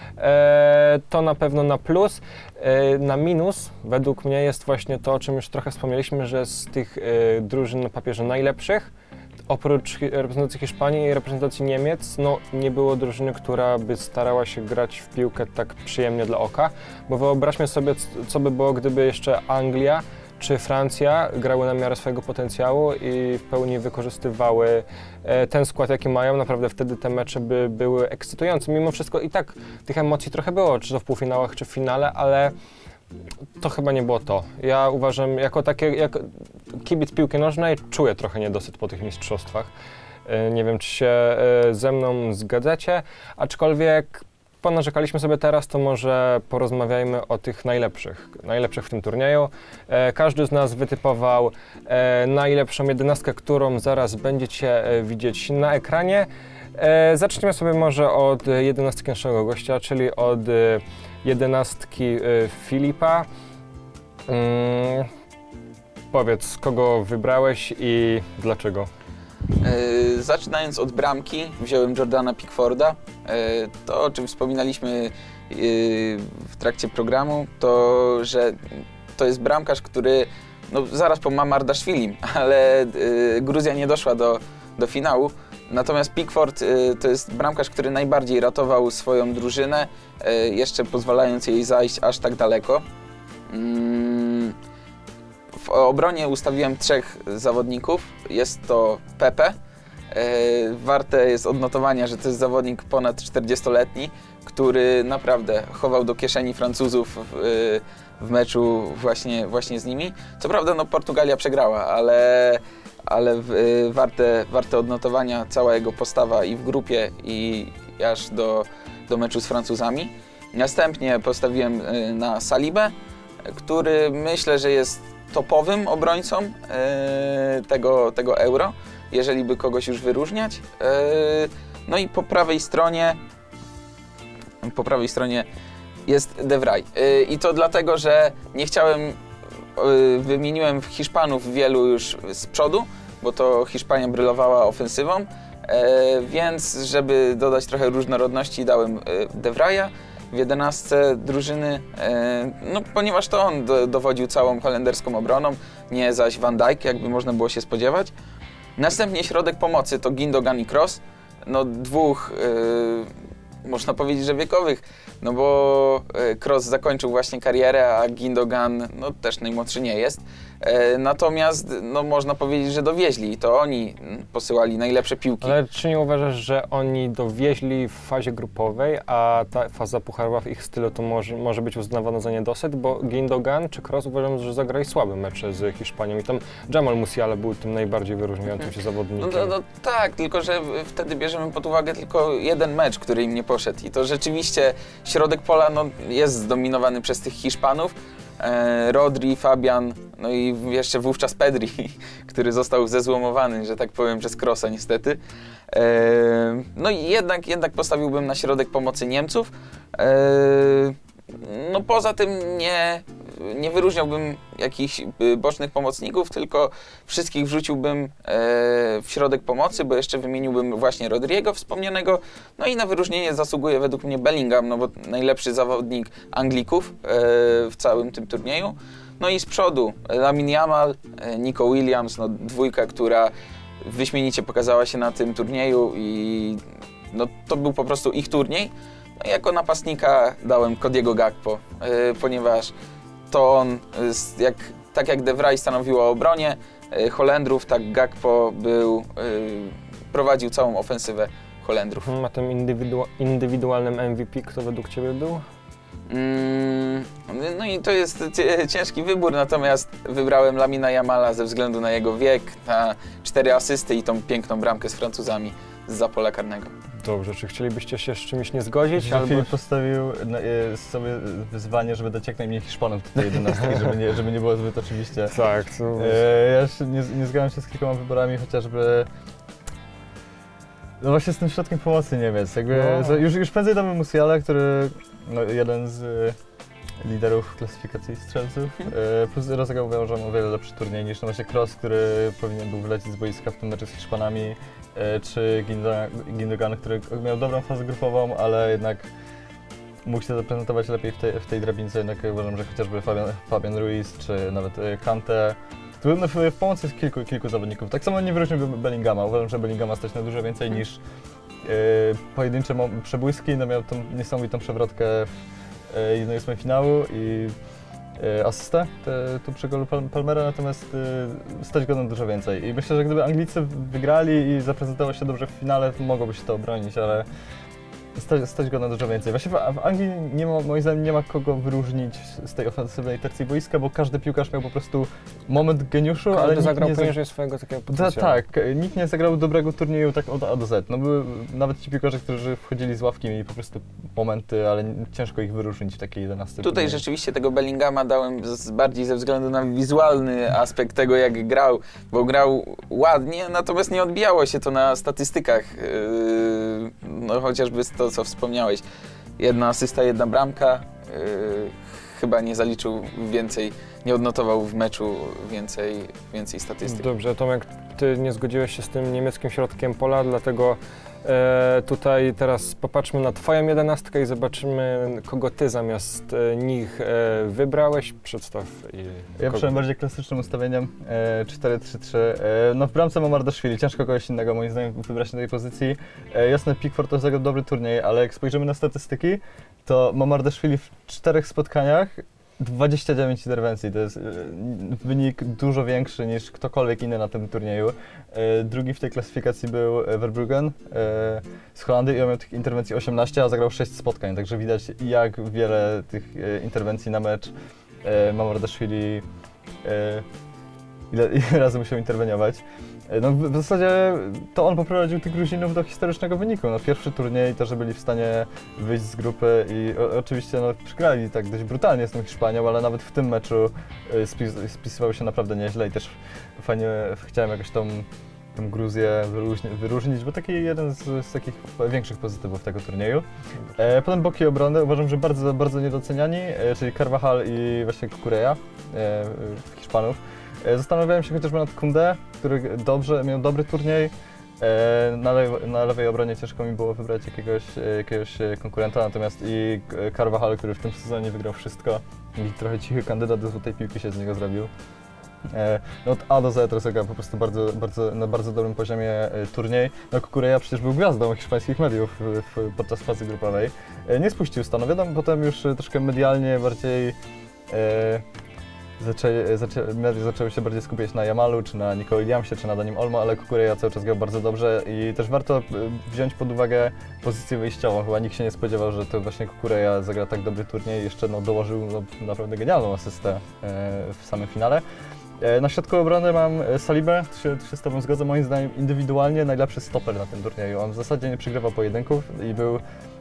To na pewno na plus. Na minus według mnie jest właśnie to, o czym już trochę wspomnieliśmy, że z tych drużyn na papierze najlepszych, oprócz reprezentacji Hiszpanii i reprezentacji Niemiec, no nie było drużyny, która by starała się grać w piłkę tak przyjemnie dla oka, bo wyobraźmy sobie, co by było, gdyby jeszcze Anglia czy Francja grały na miarę swojego potencjału i w pełni wykorzystywały ten skład, jaki mają. Naprawdę wtedy te mecze by były ekscytujące. Mimo wszystko i tak tych emocji trochę było, czy to w półfinałach, czy w finale, ale to chyba nie było to. Ja uważam, jako kibic piłki nożnej, czuję trochę niedosyt po tych mistrzostwach. Nie wiem, czy się ze mną zgadzacie, aczkolwiek ponarzekaliśmy sobie teraz, to może porozmawiajmy o tych najlepszych w tym turnieju. Każdy z nas wytypował najlepszą 11, którą zaraz będziecie widzieć na ekranie. Zaczniemy sobie może od 11 naszego gościa, czyli od 11 Filipa. Powiedz, kogo wybrałeś i dlaczego? Zaczynając od bramki, wziąłem Jordana Pickforda. To, o czym wspominaliśmy w trakcie programu, to, że to jest bramkarz, który no, zaraz po Mamardashvilim, ale Gruzja nie doszła do finału. Natomiast Pickford to jest bramkarz, który najbardziej ratował swoją drużynę, jeszcze pozwalając jej zajść aż tak daleko. W obronie ustawiłem 3 zawodników. Jest to Pepe. Warte jest odnotowania, że to jest zawodnik ponad 40-letni, który naprawdę chował do kieszeni Francuzów w meczu właśnie z nimi. Co prawda no, Portugalia przegrała, ale warte odnotowania cała jego postawa i w grupie, i aż do meczu z Francuzami. Następnie postawiłem na Salibę, który myślę, że jest topowym obrońcą tego Euro, jeżeli by kogoś już wyróżniać. No i po prawej stronie jest De Vrij. I to dlatego, że nie chciałem, wymieniłem Hiszpanów wielu już z przodu, bo to Hiszpania brylowała ofensywą, więc żeby dodać trochę różnorodności, dałem De Vrija w 11 drużyny, no, ponieważ to on dowodził całą holenderską obroną, nie zaś Van Dijk, jakby można było się spodziewać. Następnie środek pomocy to Gindogan i Kroos, no 2, można powiedzieć, że wiekowych no bo Kroos zakończył właśnie karierę, a Gundogan no, też najmłodszy nie jest. Natomiast no, można powiedzieć, że dowieźli i to oni posyłali najlepsze piłki. Ale czy nie uważasz, że oni dowieźli w fazie grupowej, a ta faza pucharowa w ich stylu to może być uznawana za niedosyt? Bo Gundogan czy Kroos uważam, że zagrali słabe mecze z Hiszpanią i tam Jamal Musiala był tym najbardziej wyróżniającym się zawodnikiem. No tak, tylko że wtedy bierzemy pod uwagę tylko jeden mecz, który im nie poszedł i to rzeczywiście środek pola no, jest zdominowany przez tych Hiszpanów. Rodri, Fabian, no i jeszcze wówczas Pedri, który został zezłomowany, że tak powiem, przez Kroosa niestety. No i jednak postawiłbym na środek pomocy Niemców. No poza tym nie wyróżniałbym jakichś bocznych pomocników, tylko wszystkich wrzuciłbym w środek pomocy, bo jeszcze wymieniłbym właśnie Rodriego wspomnianego. No i na wyróżnienie zasługuje według mnie Bellingham, no bo najlepszy zawodnik Anglików w całym tym turnieju. No i z przodu Lamine Yamal, Nico Williams, no dwójka, która wyśmienicie pokazała się na tym turnieju i no to był po prostu ich turniej. No i jako napastnika dałem Cody'ego Gakpo, ponieważ to on, tak jak De Vrij stanowił o obronie Holendrów, tak Gakpo prowadził całą ofensywę Holendrów. A tym indywidualnym MVP kto według Ciebie był? No i to jest ciężki wybór, natomiast wybrałem Lamina Yamala ze względu na jego wiek, na 4 asysty i tą piękną bramkę z Francuzami zza pola karnego. Dobrze, czy chcielibyście się z czymś nie zgodzić? Albo... Filip postawił sobie wyzwanie, żeby dać jak najmniej Hiszpanów do tej 11, żeby nie było zbyt oczywiście. Tak. Ja się nie zgadzam się z kilkoma wyborami, chociażby no właśnie z tym środkiem pomocy Niemiec. Jakby już prędzej damy Musiala, który no, jeden z liderów klasyfikacji strzelców, plus rozegrał uważam o wiele lepszy turniej niż no właśnie Kroos, który powinien był wylecieć z boiska w tym meczu z Hiszpanami, czy Gundogan, który miał dobrą fazę grupową, ale jednak mógł się zaprezentować lepiej w tej drabince, jednak uważam, że chociażby Fabian Ruiz, czy nawet Kante. W pomocy jest kilku zawodników. Tak samo nie wyróżniłbym Bellingama. Uważam, że Bellingama stać na dużo więcej niż pojedyncze przebłyski. No miał tą niesamowitą przewrotkę w 1/8 finału i asystę tu przy golu Palmera, natomiast stać go na dużo więcej. I myślę, że gdyby Anglicy wygrali i zaprezentował się dobrze w finale, to mogłoby się to obronić, ale stać go na dużo więcej. Właśnie w Anglii moim zdaniem nie ma kogo wyróżnić z tej ofensywnej tercji boiska, bo każdy piłkarz miał po prostu moment geniuszu, ale nikt zagrał nie poniżej swojego takiego potencjału. Tak, nikt nie zagrał dobrego turnieju tak od A do Z. No były nawet ci piłkarze, którzy wchodzili z ławki, mieli po prostu momenty, ale ciężko ich wyróżnić w takiej 11. Tutaj turnieju. Rzeczywiście tego Bellingama dałem bardziej ze względu na wizualny aspekt tego, jak grał, bo grał ładnie, natomiast nie odbijało się to na statystykach. No chociażby to, co wspomniałeś. 1 asysta, 1 bramka. Chyba nie zaliczył więcej, nie odnotował w meczu więcej statystyk. Dobrze, Tomek, Ty nie zgodziłeś się z tym niemieckim środkiem pola, dlatego tutaj teraz popatrzmy na Twoją 11 i zobaczymy, kogo Ty zamiast nich wybrałeś. Przedstaw. Ja przyszedłem bardziej klasycznym ustawieniem 4-3-3. No w bramce Mamardashvili, ciężko kogoś innego moim zdaniem wybrać na tej pozycji. Jasne, Pickford to zagrał dobry turniej, ale jak spojrzymy na statystyki, to Mamardashvili w 4 spotkaniach 29 interwencji, to jest wynik dużo większy niż ktokolwiek inny na tym turnieju. Drugi w tej klasyfikacji był Verbruggen z Holandii i on miał tych interwencji 18, a zagrał 6 spotkań, także widać jak wiele tych interwencji na mecz Mamardashvili ile razy musiał interweniować. No w zasadzie to on poprowadził tych Gruzinów do historycznego wyniku. No, pierwszy turniej, to, że byli w stanie wyjść z grupy i oczywiście no, przegrali tak dość brutalnie z tą Hiszpanią, ale nawet w tym meczu spisywał się naprawdę nieźle i też fajnie chciałem jakoś tą Gruzję wyróżnić, bo taki jeden z takich większych pozytywów tego turnieju. Potem boki obrony uważam, że bardzo, bardzo niedoceniani, czyli Carvajal i właśnie Cucurella, Hiszpanów. Zastanawiałem się chociażby nad Koundé, który miał dobry turniej. Na lewej obronie ciężko mi było wybrać jakiegoś konkurenta, natomiast i Carvajal, który w tym sezonie wygrał wszystko i trochę cichy kandydat do złotej piłki się z niego zrobił. No od A do Z rozegrał po prostu na bardzo dobrym poziomie turniej. No Kukureja przecież był gwiazdą hiszpańskich mediów podczas fazy grupowej. Nie spuścił stanu, wiadomo, potem już troszkę medialnie bardziej media zaczęły się bardziej skupiać na Jamalu, czy na Nico Williamsie, czy na Danim Olmo, ale Kukureja cały czas grał bardzo dobrze i też warto wziąć pod uwagę pozycję wyjściową. Chyba nikt się nie spodziewał, że to właśnie Kukureja zagra tak dobry turniej i jeszcze dołożył naprawdę genialną asystę w samym finale. Na środku obrony mam Salibę, tu się z Tobą zgodzę, moim zdaniem indywidualnie najlepszy stoper na tym turnieju. On w zasadzie nie przegrywał pojedynków i był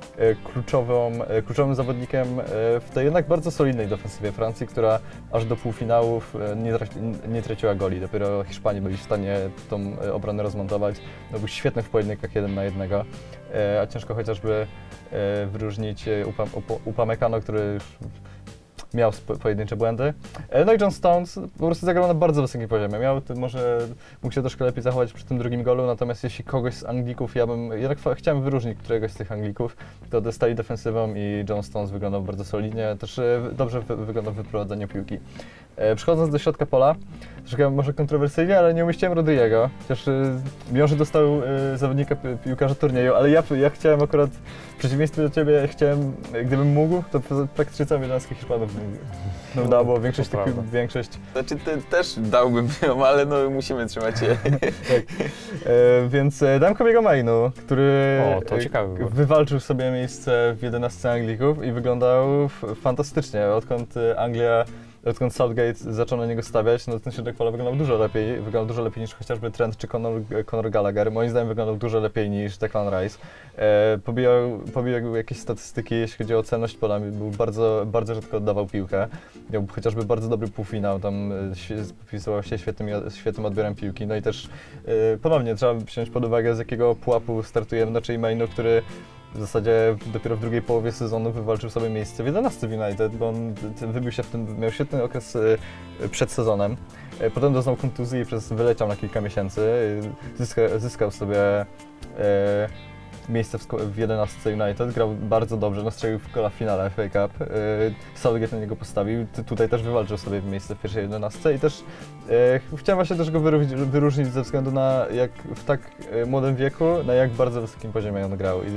kluczowym zawodnikiem w tej jednak bardzo solidnej defensywie Francji, która aż do półfinałów nie traciła goli. Dopiero Hiszpanie byli w stanie tą obronę rozmontować. No, był świetny w pojedynkach 1 na 1, a ciężko chociażby wyróżnić Upamecano, który już miał pojedyncze błędy. No i John Stones po prostu zagrał na bardzo wysokim poziomie. Może mógł się troszkę lepiej zachować przy tym drugim golu, natomiast jeśli kogoś z Anglików, chciałem wyróżnić któregoś z tych Anglików, to dostali defensywą i John Stones wyglądał bardzo solidnie, też dobrze wyglądał w wyprowadzeniu piłki. Przechodząc do środka pola, troszkę może kontrowersyjnie, ale nie umieściłem Rodriego, chociaż mimo, że dostał zawodnika piłkarza turnieju, ale ja chciałem akurat, w przeciwieństwie do Ciebie, gdybym mógł, to praktycznie całą 11 Hiszpanów dało, bo większość... Znaczy też dałbym ją, ale no musimy trzymać je. Tak. Więc dam Kobiego Mainu, który wywalczył sobie miejsce w 11 Anglików i wyglądał fantastycznie, odkąd Southgate zaczął na niego stawiać, no ten środek pola wyglądał dużo lepiej niż chociażby Trent czy Conor Gallagher. Moim zdaniem wyglądał dużo lepiej niż Declan Rice. Pobijał jakieś statystyki, jeśli chodzi o celność pola, bardzo, bardzo rzadko oddawał piłkę. Miał chociażby bardzo dobry półfinał, tam popisywał się świetnym odbiorem piłki. No i też ponownie trzeba wziąć pod uwagę, z jakiego pułapu startujemy, czyli Mainu, który w zasadzie dopiero w drugiej połowie sezonu wywalczył sobie miejsce w 11 w United, bo on wybił się miał świetny okres przed sezonem. Potem doznał kontuzji i wyleciał na kilka miesięcy. Zyskał sobie miejsce w 11 United, grał bardzo dobrze, strzelił gola w finale FA Cup. Southgate na niego postawił, tutaj też wywalczył sobie miejsce w pierwszej 11 i też chciałem właśnie też go wyróżnić ze względu na jak w tak młodym wieku, na jak bardzo wysokim poziomie on grał.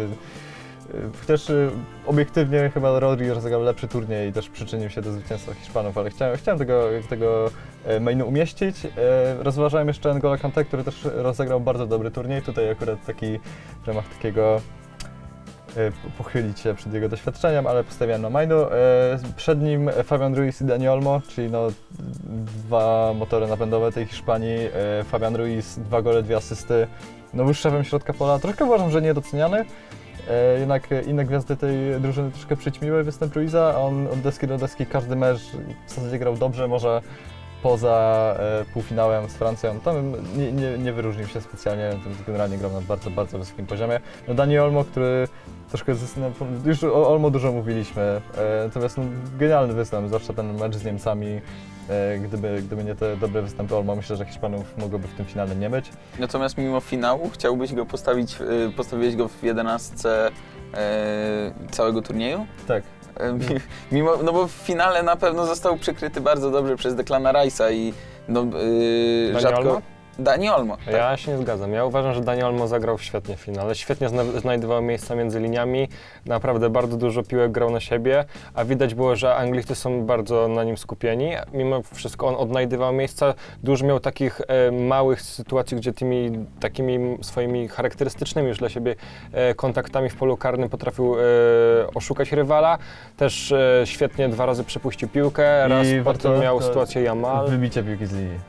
Też obiektywnie chyba Rodri rozegrał lepszy turniej i też przyczynił się do zwycięstwa Hiszpanów, ale chciałem tego Mainu umieścić. Rozważałem jeszcze N'Golo Kanté, który też rozegrał bardzo dobry turniej. Tutaj akurat w ramach takiego pochylić się przed jego doświadczeniem, ale postawiłem na Mainu. Przed nim Fabian Ruiz i Dani Olmo, czyli dwa motory napędowe tej Hiszpanii. Fabian Ruiz 2 gole, 2 asysty. Był szefem środka pola. Troszkę uważam, że niedoceniany. Jednak inne gwiazdy tej drużyny troszkę przyćmiły występ Ruiza, a on od deski do deski każdy mecz w zasadzie grał dobrze, może poza półfinałem z Francją, tam nie wyróżnił się specjalnie, generalnie grał na bardzo, bardzo wysokim poziomie. Dani Olmo, który troszkę już o Olmo dużo mówiliśmy, natomiast genialny występ, zwłaszcza ten mecz z Niemcami. Gdyby nie te dobre występy Olmo, myślę, że Hiszpanów mogłoby w tym finale nie być. Natomiast mimo finału chciałbyś go postawiłeś go w 11 całego turnieju? Tak. No bo w finale na pewno został przykryty bardzo dobrze przez Declana Rice'a i rzadko... Olmo? Dani Olmo. Tak. Ja się nie zgadzam. Ja uważam, że Dani Olmo zagrał świetnie w finale. Świetnie znajdował miejsca między liniami. Naprawdę bardzo dużo piłek grał na siebie, a widać było, że Anglicy są bardzo na nim skupieni. Mimo wszystko on odnajdywał miejsca. Dużo miał takich małych sytuacji, gdzie tymi takimi swoimi charakterystycznymi już dla siebie kontaktami w polu karnym potrafił oszukać rywala. Też świetnie 2 razy przepuścić piłkę. Raz potem miał sytuację Jamal. Wybicie piłki z linii.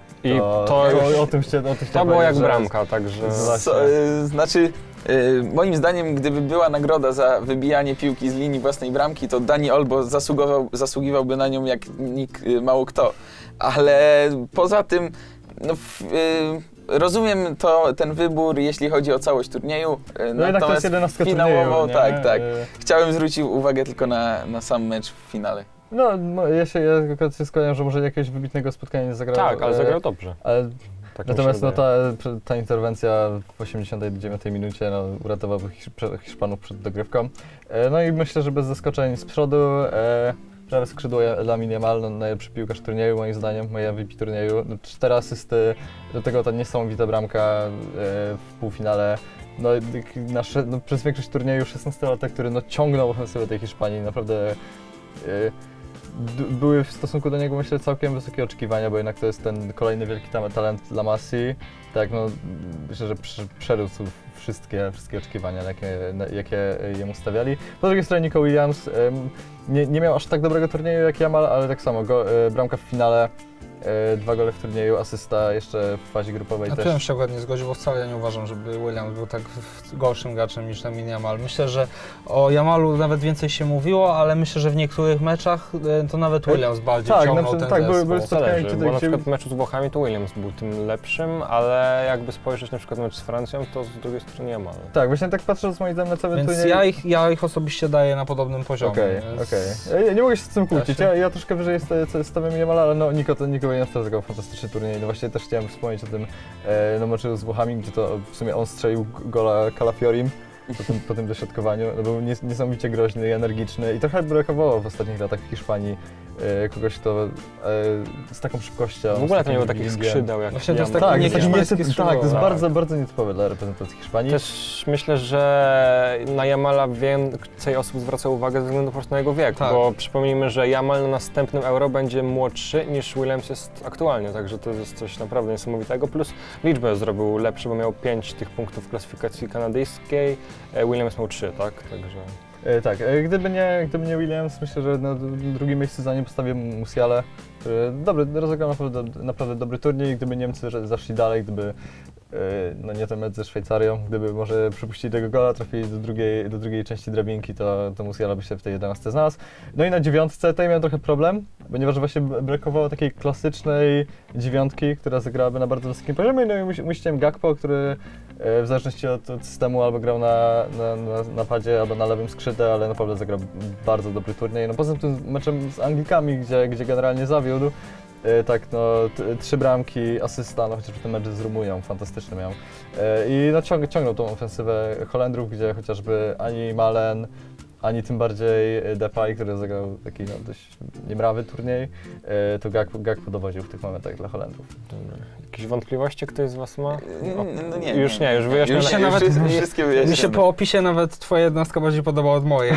To było jak bramka, także... Moim zdaniem, gdyby była nagroda za wybijanie piłki z linii własnej bramki, to Dani Olmo zasługiwałby na nią jak mało kto. Ale poza tym, rozumiem ten wybór, jeśli chodzi o całość turnieju. Jednak to jest 11 finałowo, turnieju, tak. Chciałem zwrócić uwagę tylko na sam mecz w finale. Ja akurat się skłaniam, że może jakiegoś wybitnego spotkania nie zagrał. Tak, ale zagrał dobrze. Tak natomiast ta interwencja w 89 minucie uratowałaby Hiszpanów przed dogrywką. I myślę, że bez zaskoczeń z przodu prawe skrzydło Lamine Yamal, no, najlepszy piłkarz turnieju moim zdaniem, moje MVP turnieju. No, 4 asysty, do tego ta niesamowita bramka w półfinale. No, przez większość turnieju 16-latek, który no, ciągnął ofensywę tej Hiszpanii, naprawdę były w stosunku do niego myślę całkiem wysokie oczekiwania, bo jednak to jest ten kolejny wielki talent La Masii. Tak, no myślę, że przerósł wszystkie oczekiwania, jakie jemu stawiali. Po drugiej stronie Nico Williams nie miał aż tak dobrego turnieju jak Yamal, ale tak samo bramka w finale, 2 gole w turnieju, asysta jeszcze w fazie grupowej Ja też. tu bym się ładnie zgodził, bo wcale ja nie uważam, żeby Williams był tak gorszym graczem niż Lamine Yamal. Myślę, że o Yamalu nawet więcej się mówiło, ale myślę, że w niektórych meczach to nawet Williams bardziej ciągnął ten tak, zespół. były spotkania, Zależy, bo na przykład w meczu z Włochami to Williams był tym lepszym, ale jakby spojrzeć na przykład mecz z Francją, to z drugiej strony Yamal. Tak, właśnie tak patrząc moim zdaniem na cały Więc turniej. ja ich osobiście daję na podobnym poziomie. Okej. Ja nie mogę się z tym kłócić, ja troszkę wyżej stawiam Yamala, ale no Nico Williams też zagrał fantastyczny turniej. No właśnie też chciałem wspomnieć o tym meczu z Włochami, gdzie to w sumie on strzelił gola Calafiorim po tym dośrodkowaniu. No, był niesamowicie groźny i energiczny i trochę brakowało w ostatnich latach w Hiszpanii kogoś, kto z taką szybkością. W ogóle to nie było takich skrzydeł jak Właśnie to jest Yamal. taki Tak, to jest tak. bardzo nietypowe dla reprezentacji Hiszpanii. Też myślę, że na Yamala więcej osób zwraca uwagę ze względu po prostu na jego wiek, Tak. bo przypomnijmy, że Yamal na następnym Euro będzie młodszy niż Williams jest aktualnie, także to jest coś naprawdę niesamowitego, plus liczbę zrobił lepszy, bo miał 5 tych punktów w klasyfikacji kanadyjskiej, Williams miał 3, tak? Także... Tak, gdyby nie Williams, myślę, że na drugim miejscu za nim postawię Musialę, który rozegrał naprawdę dobry turniej. Gdyby Niemcy zaszli dalej, gdyby no nie ten mecz ze Szwajcarią, gdyby może przypuścili tego gola, trafili do drugiej części drabinki, to Musiala by się w tej 11 znalazł. No i na 9 tutaj miałem trochę problem, ponieważ właśnie brakowało takiej klasycznej 9, która zagrałaby na bardzo wysokim poziomie. No i umieściłem Gakpo, który w zależności od systemu albo grał na napadzie, albo na lewym skrzydle, ale naprawdę zagrał bardzo dobry turniej. No poza tym meczem z Anglikami, gdzie generalnie zawiódł, tak, no 3 bramki, asysta, no chociażby ten mecz z Rumunią fantastyczny miał. I no ciągnął tą ofensywę Holendrów, gdzie chociażby ani Malen, ani tym bardziej Depay, który zagrał taki no, dość niemrawy turniej, to Gakpo dowodził w tych momentach dla Holendrów. Dobra. Jakieś wątpliwości ktoś z was ma? No nie. Już wyjaśnione. Już się nawet- wszystkie wyjaśnione. Mi się po opisie nawet twoja jednostka bardziej podobała od mojej.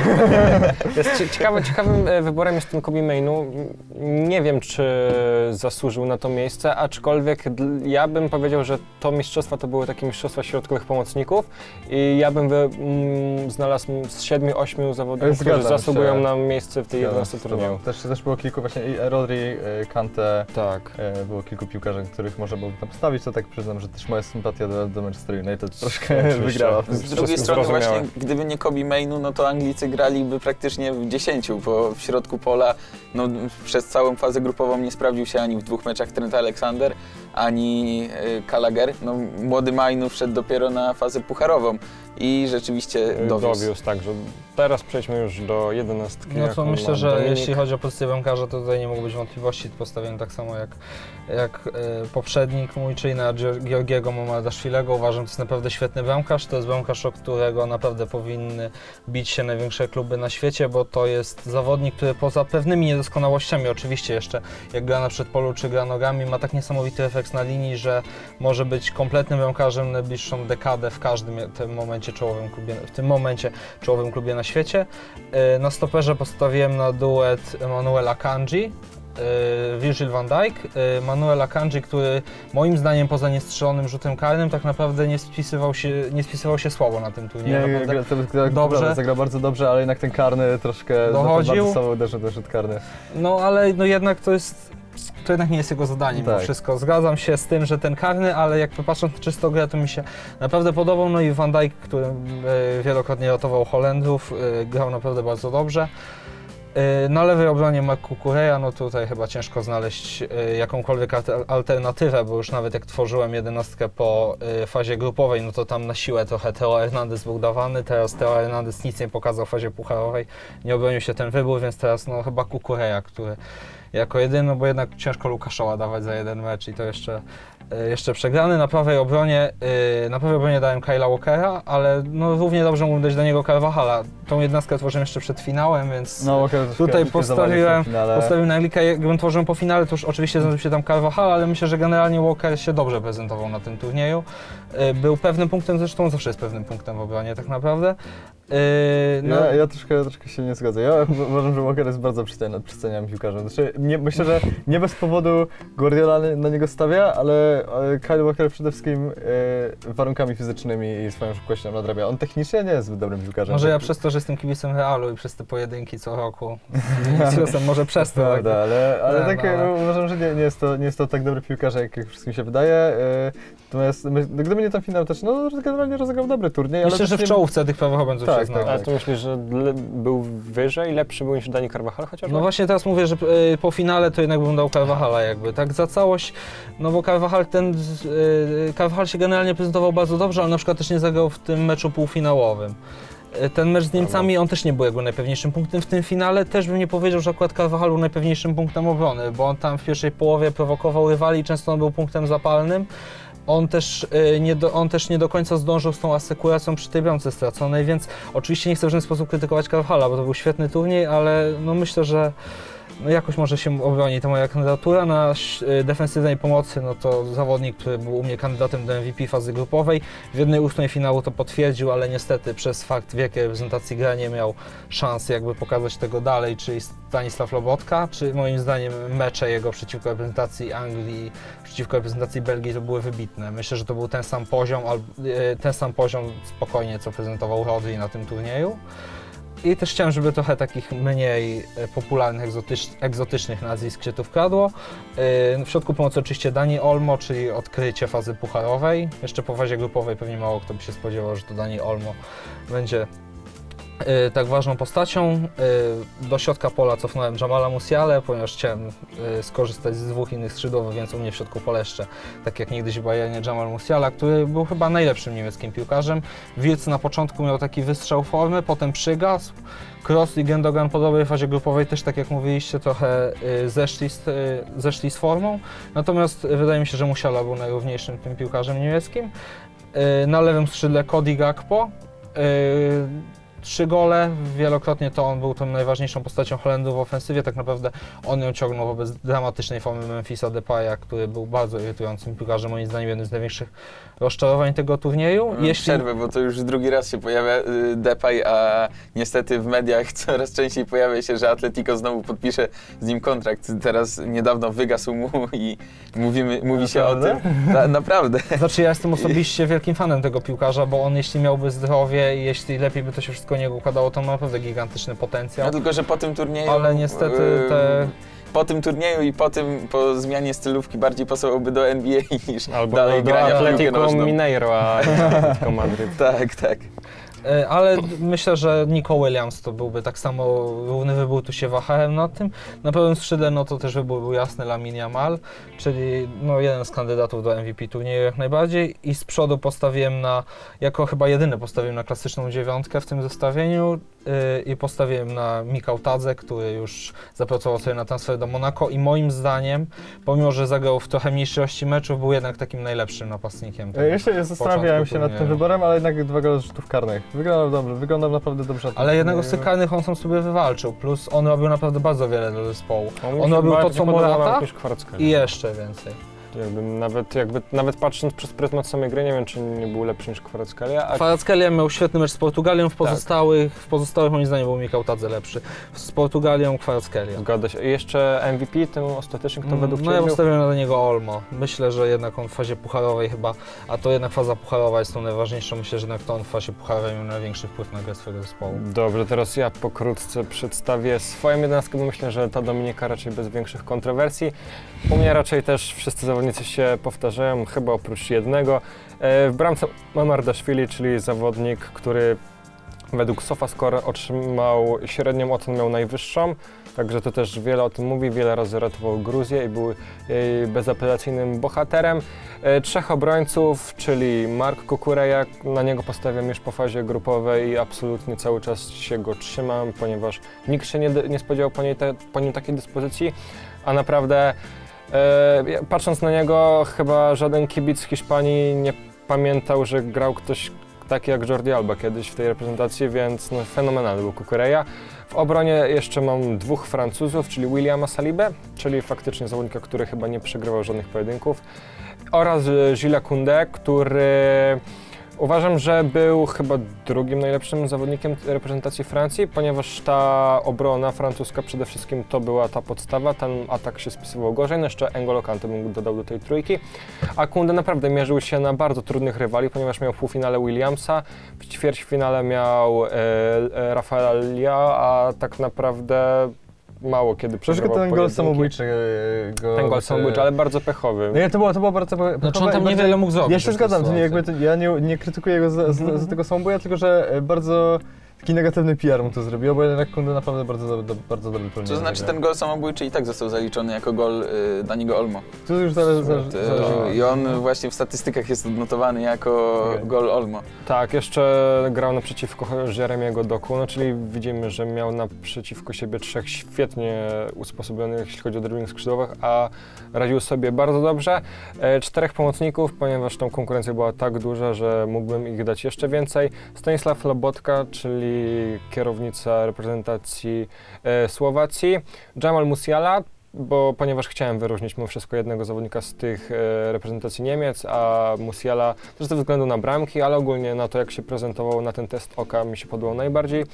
Ciekawym wyborem jest ten Kobe Mainu. Nie wiem, czy zasłużył na to miejsce, aczkolwiek ja bym powiedział, że to mistrzostwa to były takie mistrzostwa środkowych pomocników i ja bym znalazł z 7-8 zawodników, którzy Zgadzam zasługują się. na miejsce w tej 11 turnieju. Też było kilku właśnie, i Rodri, Kante, Tak. było kilku piłkarzy, których można było tam postawić, to tak przyznam, że też moja sympatia do Manchester United troszkę Oczywiście. wygrała w tym Z drugiej Wszystko strony zrozumiałe. właśnie, gdyby nie Kobe Mainu, no to Anglicy graliby praktycznie w 10, bo w środku pola no, przez całą fazę grupową nie sprawdził się ani w 2 meczach Trent Alexander, ani Gallagher. No, młody Mainu wszedł dopiero na fazę pucharową i rzeczywiście dowiózł. Także teraz przejdźmy już do 11. No to jaką myślę, ma że Dominik. jeśli chodzi o pozycję bramkarza, to tutaj nie mogło być wątpliwości. Postawiłem tak samo jak poprzednik mój, czyli na Georgiego Mamardashvilego. Uważam, że to jest naprawdę świetny bramkarz. To jest bramkarz, o którego naprawdę powinny bić się największe kluby na świecie, bo to jest zawodnik, który poza pewnymi niedoskonałościami, oczywiście jeszcze jak gra na przedpolu czy gra nogami, ma tak niesamowity refleks na linii, że może być kompletnym bramkarzem na najbliższą dekadę w każdym tym momencie czołowym klubie na świecie. Na stoperze postawiłem na duet Manuel Akanji, Virgil van Dijk. Manuel Akanji, który moim zdaniem poza niestrzelonym rzutem karnym tak naprawdę nie spisywał się słabo na tym turnieju. Dobrze. Zagrał bardzo dobrze, ale jednak ten karny troszkę Dochodził. bardzo słabo uderzył do rzut karny. No ale no jednak to jednak nie jest jego zadanie mimo Tak. wszystko. Zgadzam się z tym, że ten karny, ale jak popatrząc na czystą grę, to mi się naprawdę podobał. No i Van Dijk, który wielokrotnie ratował Holendrów, grał naprawdę bardzo dobrze. Na lewej obronie Marc Cucurella, no tutaj chyba ciężko znaleźć jakąkolwiek alternatywę, bo już nawet jak tworzyłem 11 po fazie grupowej, no to tam na siłę trochę Theo Hernandez był dawany, teraz Theo Hernandez nic nie pokazał w fazie pucharowej, nie obronił się ten wybór, więc teraz no chyba Cucurella, który jako jedyny, bo jednak ciężko Lukaszoła dawać za jeden mecz i to jeszcze jeszcze przegrany. Na prawej obronie dałem Kyla Walkera, ale no równie dobrze mógłbym dać do niego Carvajala. Tą 11 tworzyłem jeszcze przed finałem, więc No, tutaj postawiłem na Anglika. Jakbym tworzył po finale, to już oczywiście znalazł się tam Carvajal, ale myślę, że generalnie Walker się dobrze prezentował na tym turnieju. Był pewnym punktem, zresztą zawsze jest pewnym punktem w obronie tak naprawdę. Ja troszkę się nie zgodzę. Ja uważam, że Walker jest bardzo przecenianym piłkarzem. Znaczy, myślę, że nie bez powodu Guardiola na niego stawia, ale Kyle Walker przede wszystkim warunkami fizycznymi i swoją szybkością nadrabia. On technicznie nie jest zbyt dobrym piłkarzem. Może ja przez to, że jestem kibicem Realu i przez te pojedynki co roku z Viniciusem, może przez to. Prawda, ale tak uważam, że nie jest to tak dobry piłkarz, jak wszystkim się wydaje. Natomiast gdyby nie ten finał też, no generalnie rozegrał dobry turniej. Myślę, że w czołówce tych prawych obrońców się znał. Ale to myślisz, że był wyżej, lepszy był niż Dani Carvajal chociażby? No właśnie teraz mówię, że po finale to jednak bym dał Carvajala jakby, tak za całość, no bo Carvajal się generalnie prezentował bardzo dobrze, ale na przykład też nie zagrał w tym meczu półfinałowym. Ten mecz z Niemcami, on też nie był jakby najpewniejszym punktem w tym finale, też bym nie powiedział, że akurat Carvajal był najpewniejszym punktem obrony, bo on tam w pierwszej połowie prowokował rywali i często on był punktem zapalnym. On też nie do końca zdążył z tą asekuracją przy tej bramce straconej, więc oczywiście nie chcę w żaden sposób krytykować Carvajala, bo to był świetny turniej, ale no myślę, że jakoś może się obroni ta moja kandydatura. Na defensywnej pomocy, no to zawodnik, który był u mnie kandydatem do MVP fazy grupowej. W 1/8 finału to potwierdził, ale niestety przez fakt wielkiej reprezentacji gra nie miał szans jakby pokazać tego dalej, czyli Stanisław Lobotka, czy moim zdaniem mecze jego przeciwko reprezentacji Anglii, przeciwko reprezentacji Belgii to były wybitne. Myślę, że to był ten sam poziom spokojnie, co prezentował Rodri na tym turnieju. I też chciałem, żeby trochę takich mniej popularnych, egzotycznych nazwisk się tu wkradło. W środku pomocy oczywiście Dani Olmo, czyli odkrycie fazy pucharowej. Jeszcze po fazie grupowej pewnie mało kto by się spodziewał, że to Dani Olmo będzie tak ważną postacią. Do środka pola cofnąłem Jamala Musialę, ponieważ chciałem skorzystać z dwóch innych skrzydłowych, więc u mnie w środku pola jeszcze, tak jak niegdyś w Bayernie, Jamal Musiala, który był chyba najlepszym niemieckim piłkarzem. Wirtz na początku miał taki wystrzał formy, potem przygasł. Kroos i Gündogan po dobrej fazie grupowej też, tak jak mówiliście, trochę zeszli z formą. Natomiast wydaje mi się, że Musiala był najrówniejszym tym piłkarzem niemieckim. Na lewym skrzydle Cody Gakpo. 3 gole, wielokrotnie to on był tą najważniejszą postacią Holendu w ofensywie, tak naprawdę on ją ciągnął wobec dramatycznej formy Memphisa Depaya, który był bardzo irytującym piłkarzem, moim zdaniem jednym z największych rozczarowań tego turnieju. Przerwę, bo to już drugi raz się pojawia Depay, a niestety w mediach coraz częściej pojawia się, że Atletico znowu podpisze z nim kontrakt. Teraz niedawno wygasł mu i mówi się o tym. Naprawdę. Znaczy ja jestem osobiście wielkim fanem tego piłkarza, bo on jeśli miałby zdrowie i jeśli lepiej by to się wszystko nie układało, to ma naprawdę gigantyczny potencjał. No tylko, że po tym turnieju... Ale niestety po tym turnieju i po zmianie stylówki bardziej pasowałby do NBA niż albo dalej grania w piłkę nożną. Mineiro, a Atletico Madryt. Tak. Ale myślę, że Nico Williams to byłby tak samo równy wybór, tu się wahałem nad tym. Na pewnym skrzydle no to też wybór był jasny, Lamine Yamal, czyli no jeden z kandydatów do MVP turnieju jak najbardziej i z przodu jako chyba jedyny postawiłem na klasyczną 9 w tym zestawieniu i postawiłem na Mikał Tadze, który już zapracował sobie na transfer do Monaco i moim zdaniem, pomimo że zagrał w trochę mniejszości meczów, był jednak takim najlepszym napastnikiem. Ja zastanawiałem się nad tym wyborem, ale jednak 2 gole z rzutów karnych. Wyglądał naprawdę dobrze. Ale jednego z tych karnych on sam sobie wywalczył, plus on robił naprawdę bardzo wiele dla zespołu. On robił to, co Morata i jeszcze więcej. Nawet patrząc przez pryzmat samej gry, nie wiem, czy nie był lepszy niż Kvaratskhelia. Kvaratskhelia miał świetny mecz z Portugalią, w pozostałych moim zdaniem był Mikał Tadze lepszy. Z Portugalią Kvaratskhelia. Zgadza się. I jeszcze MVP, tym ostatecznym, kto według Ciebie ja postawiłem na niego Olmo. Myślę, że jednak on w fazie pucharowej chyba, a to jednak faza pucharowa jest tą najważniejszą. Myślę, że jednak to on w fazie pucharowej miał największy wpływ na grę swojego zespołu. Dobrze, teraz ja pokrótce przedstawię swoją 11, bo myślę, że ta Dominika raczej bez większych kontrowersji. U mnie raczej też wszyscy zawodnicy się powtarzają, chyba oprócz jednego. W bramce Mamardashvili, czyli zawodnik, który według SofaScore otrzymał średnią ocenę, miał najwyższą, także to też wiele o tym mówi, wiele razy ratował Gruzję i był jej bezapelacyjnym bohaterem. 3 obrońców, czyli Marc Cucurella, na niego postawiam już po fazie grupowej i absolutnie cały czas się go trzymam, ponieważ nikt się nie spodziewał po nim takiej dyspozycji, a naprawdę Patrząc na niego, chyba żaden kibic Hiszpanii nie pamiętał, że grał ktoś taki jak Jordi Alba kiedyś w tej reprezentacji, więc no, fenomenalny był Cucurella. W obronie jeszcze mam 2 Francuzów, czyli Williama Salibę, czyli faktycznie zawodnika, który chyba nie przegrywał żadnych pojedynków, oraz Gilles Koundé, który uważam, że był chyba drugim najlepszym zawodnikiem reprezentacji Francji, ponieważ ta obrona francuska przede wszystkim to była ta podstawa, ten atak się spisywał gorzej, no jeszcze N'Golo Kanté bym dodał do tej trójki, a Koundé naprawdę mierzył się na bardzo trudnych rywali, ponieważ miał w półfinale Williamsa, w ćwierćfinale miał Rafaela Lia, a tak naprawdę mało kiedy Troszkę przegrywał ten gol pojedynki. samobójczy. Ten gol samobójczy, ale bardzo pechowy. No nie, to było bardzo pechowe. Znaczy on tam niewiele mógł zrobić. Ja się zgadzam, to nie, ja nie krytykuję go za tego samobuja, tylko że bardzo taki negatywny PR mu to zrobiło, bo jednak Koundé naprawdę bardzo dobry turniej. To znaczy ten gol samobójczy i tak został zaliczony jako gol Daniego Olmo. Tu już zależy. I on właśnie w statystykach jest odnotowany jako gol Olmo. Tak, jeszcze grał naprzeciwko Jeremiego Doku, no czyli widzimy, że miał naprzeciwko siebie 3 świetnie usposobionych, jeśli chodzi o dribbling skrzydłowych, a radził sobie bardzo dobrze. 4 pomocników, ponieważ tą konkurencja była tak duża, że mógłbym ich dać jeszcze więcej. Stanisław Lobotka, czyli kierownica reprezentacji Słowacji, Jamal Musiala, ponieważ chciałem wyróżnić mimo wszystko jednego zawodnika z tych reprezentacji Niemiec, a Musiala też ze względu na bramki, ale ogólnie na to, jak się prezentował na ten test oka, mi się podobał najbardziej.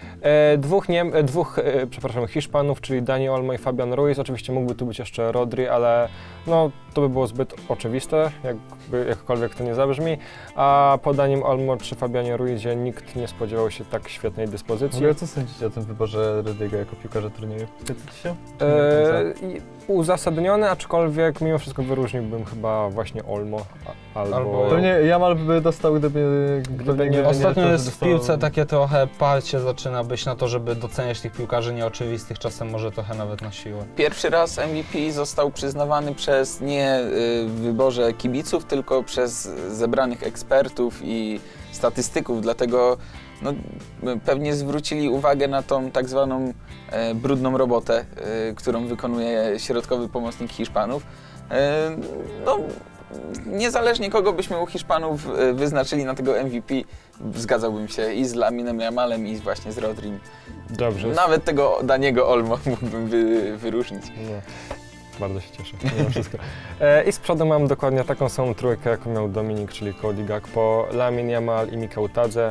Dwóch Hiszpanów, czyli Dani Olmo i Fabian Ruiz. Oczywiście mógłby tu być jeszcze Rodri, ale no, to by było zbyt oczywiste, jakkolwiek to nie zabrzmi. A po Danim Olmo czy Fabianie Ruizie nikt nie spodziewał się tak świetnej dyspozycji. Co sądzicie o tym wyborze Rodrigo jako piłkarza turnieju? Zgadzacie się? Uzasadnione, aczkolwiek mimo wszystko wyróżniłbym chyba właśnie Olmo albo... Pewnie Jamal by dostał, gdyby nie... Ostatnio nie, jest w piłce takie trochę parcie zaczyna być na to, żeby doceniać tych piłkarzy nieoczywistych, czasem może trochę nawet na siłę. Pierwszy raz MVP został przyznawany przez nie w wyborze kibiców, tylko przez zebranych ekspertów i statystyków, dlatego no, pewnie zwrócili uwagę na tą tak zwaną brudną robotę, którą wykonuje środkowy pomocnik Hiszpanów. No, niezależnie kogo byśmy u Hiszpanów wyznaczyli na tego MVP, zgadzałbym się i z Laminem Yamalem i właśnie z Rodrim. Dobrze. Nawet tego Daniego Olmo mógłbym wyróżnić. Nie. Bardzo się cieszę, mimo wszystko. I z przodu mam dokładnie taką samą trójkę, jaką miał Dominik, czyli Cody Gakpo, Lamin Yamal i Mikel Tadze.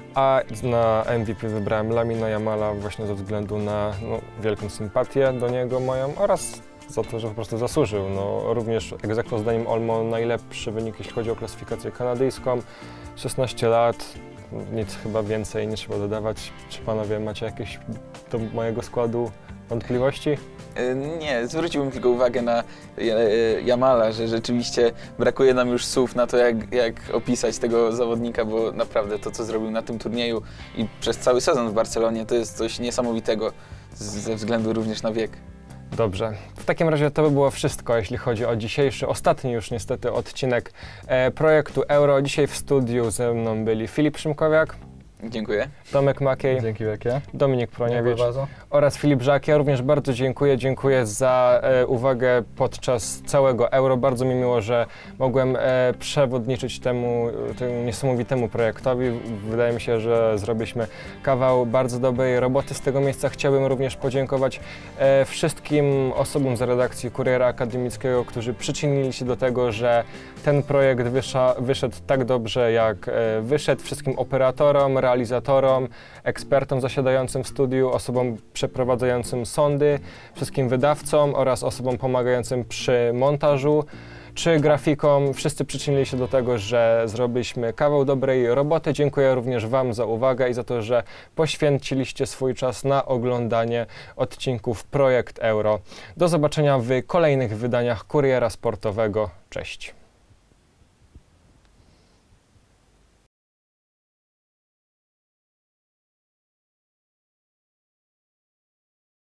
A na MVP wybrałem Lamina Yamala właśnie ze względu na wielką sympatię do niego moją oraz za to, że po prostu zasłużył. No, również ex aequo z Danim Olmo najlepszy wynik, jeśli chodzi o klasyfikację kanadyjską. 16 lat, nic chyba więcej nie trzeba dodawać. Czy panowie macie jakieś do mojego składu wątpliwości? Nie, zwróciłbym tylko uwagę na Yamala, że rzeczywiście brakuje nam już słów na to, jak opisać tego zawodnika, bo naprawdę to, co zrobił na tym turnieju i przez cały sezon w Barcelonie, to jest coś niesamowitego ze względu również na wiek. Dobrze. W takim razie to by było wszystko, jeśli chodzi o dzisiejszy, ostatni już niestety odcinek projektu Euro. Dzisiaj w studiu ze mną byli Filip Szymkowiak. Dziękuję. Tomek Makiej. Dzięki wielkie. Dominik Proniewicz. bardzo. Oraz Filip Żak. Ja również bardzo dziękuję. Dziękuję za uwagę podczas całego Euro. Bardzo mi miło, że mogłem przewodniczyć temu niesamowitemu projektowi. Wydaje mi się, że zrobiliśmy kawał bardzo dobrej roboty. Z tego miejsca chciałbym również podziękować wszystkim osobom z redakcji Kuriera Akademickiego, którzy przyczynili się do tego, że ten projekt wyszedł tak dobrze, jak wyszedł. Wszystkim operatorom, realizatorom, ekspertom zasiadającym w studiu, osobom przeprowadzającym sądy, wszystkim wydawcom oraz osobom pomagającym przy montażu czy grafikom. Wszyscy przyczynili się do tego, że zrobiliśmy kawał dobrej roboty. Dziękuję również Wam za uwagę i za to, że poświęciliście swój czas na oglądanie odcinków Projekt Euro. Do zobaczenia w kolejnych wydaniach Kuriera Sportowego. Cześć!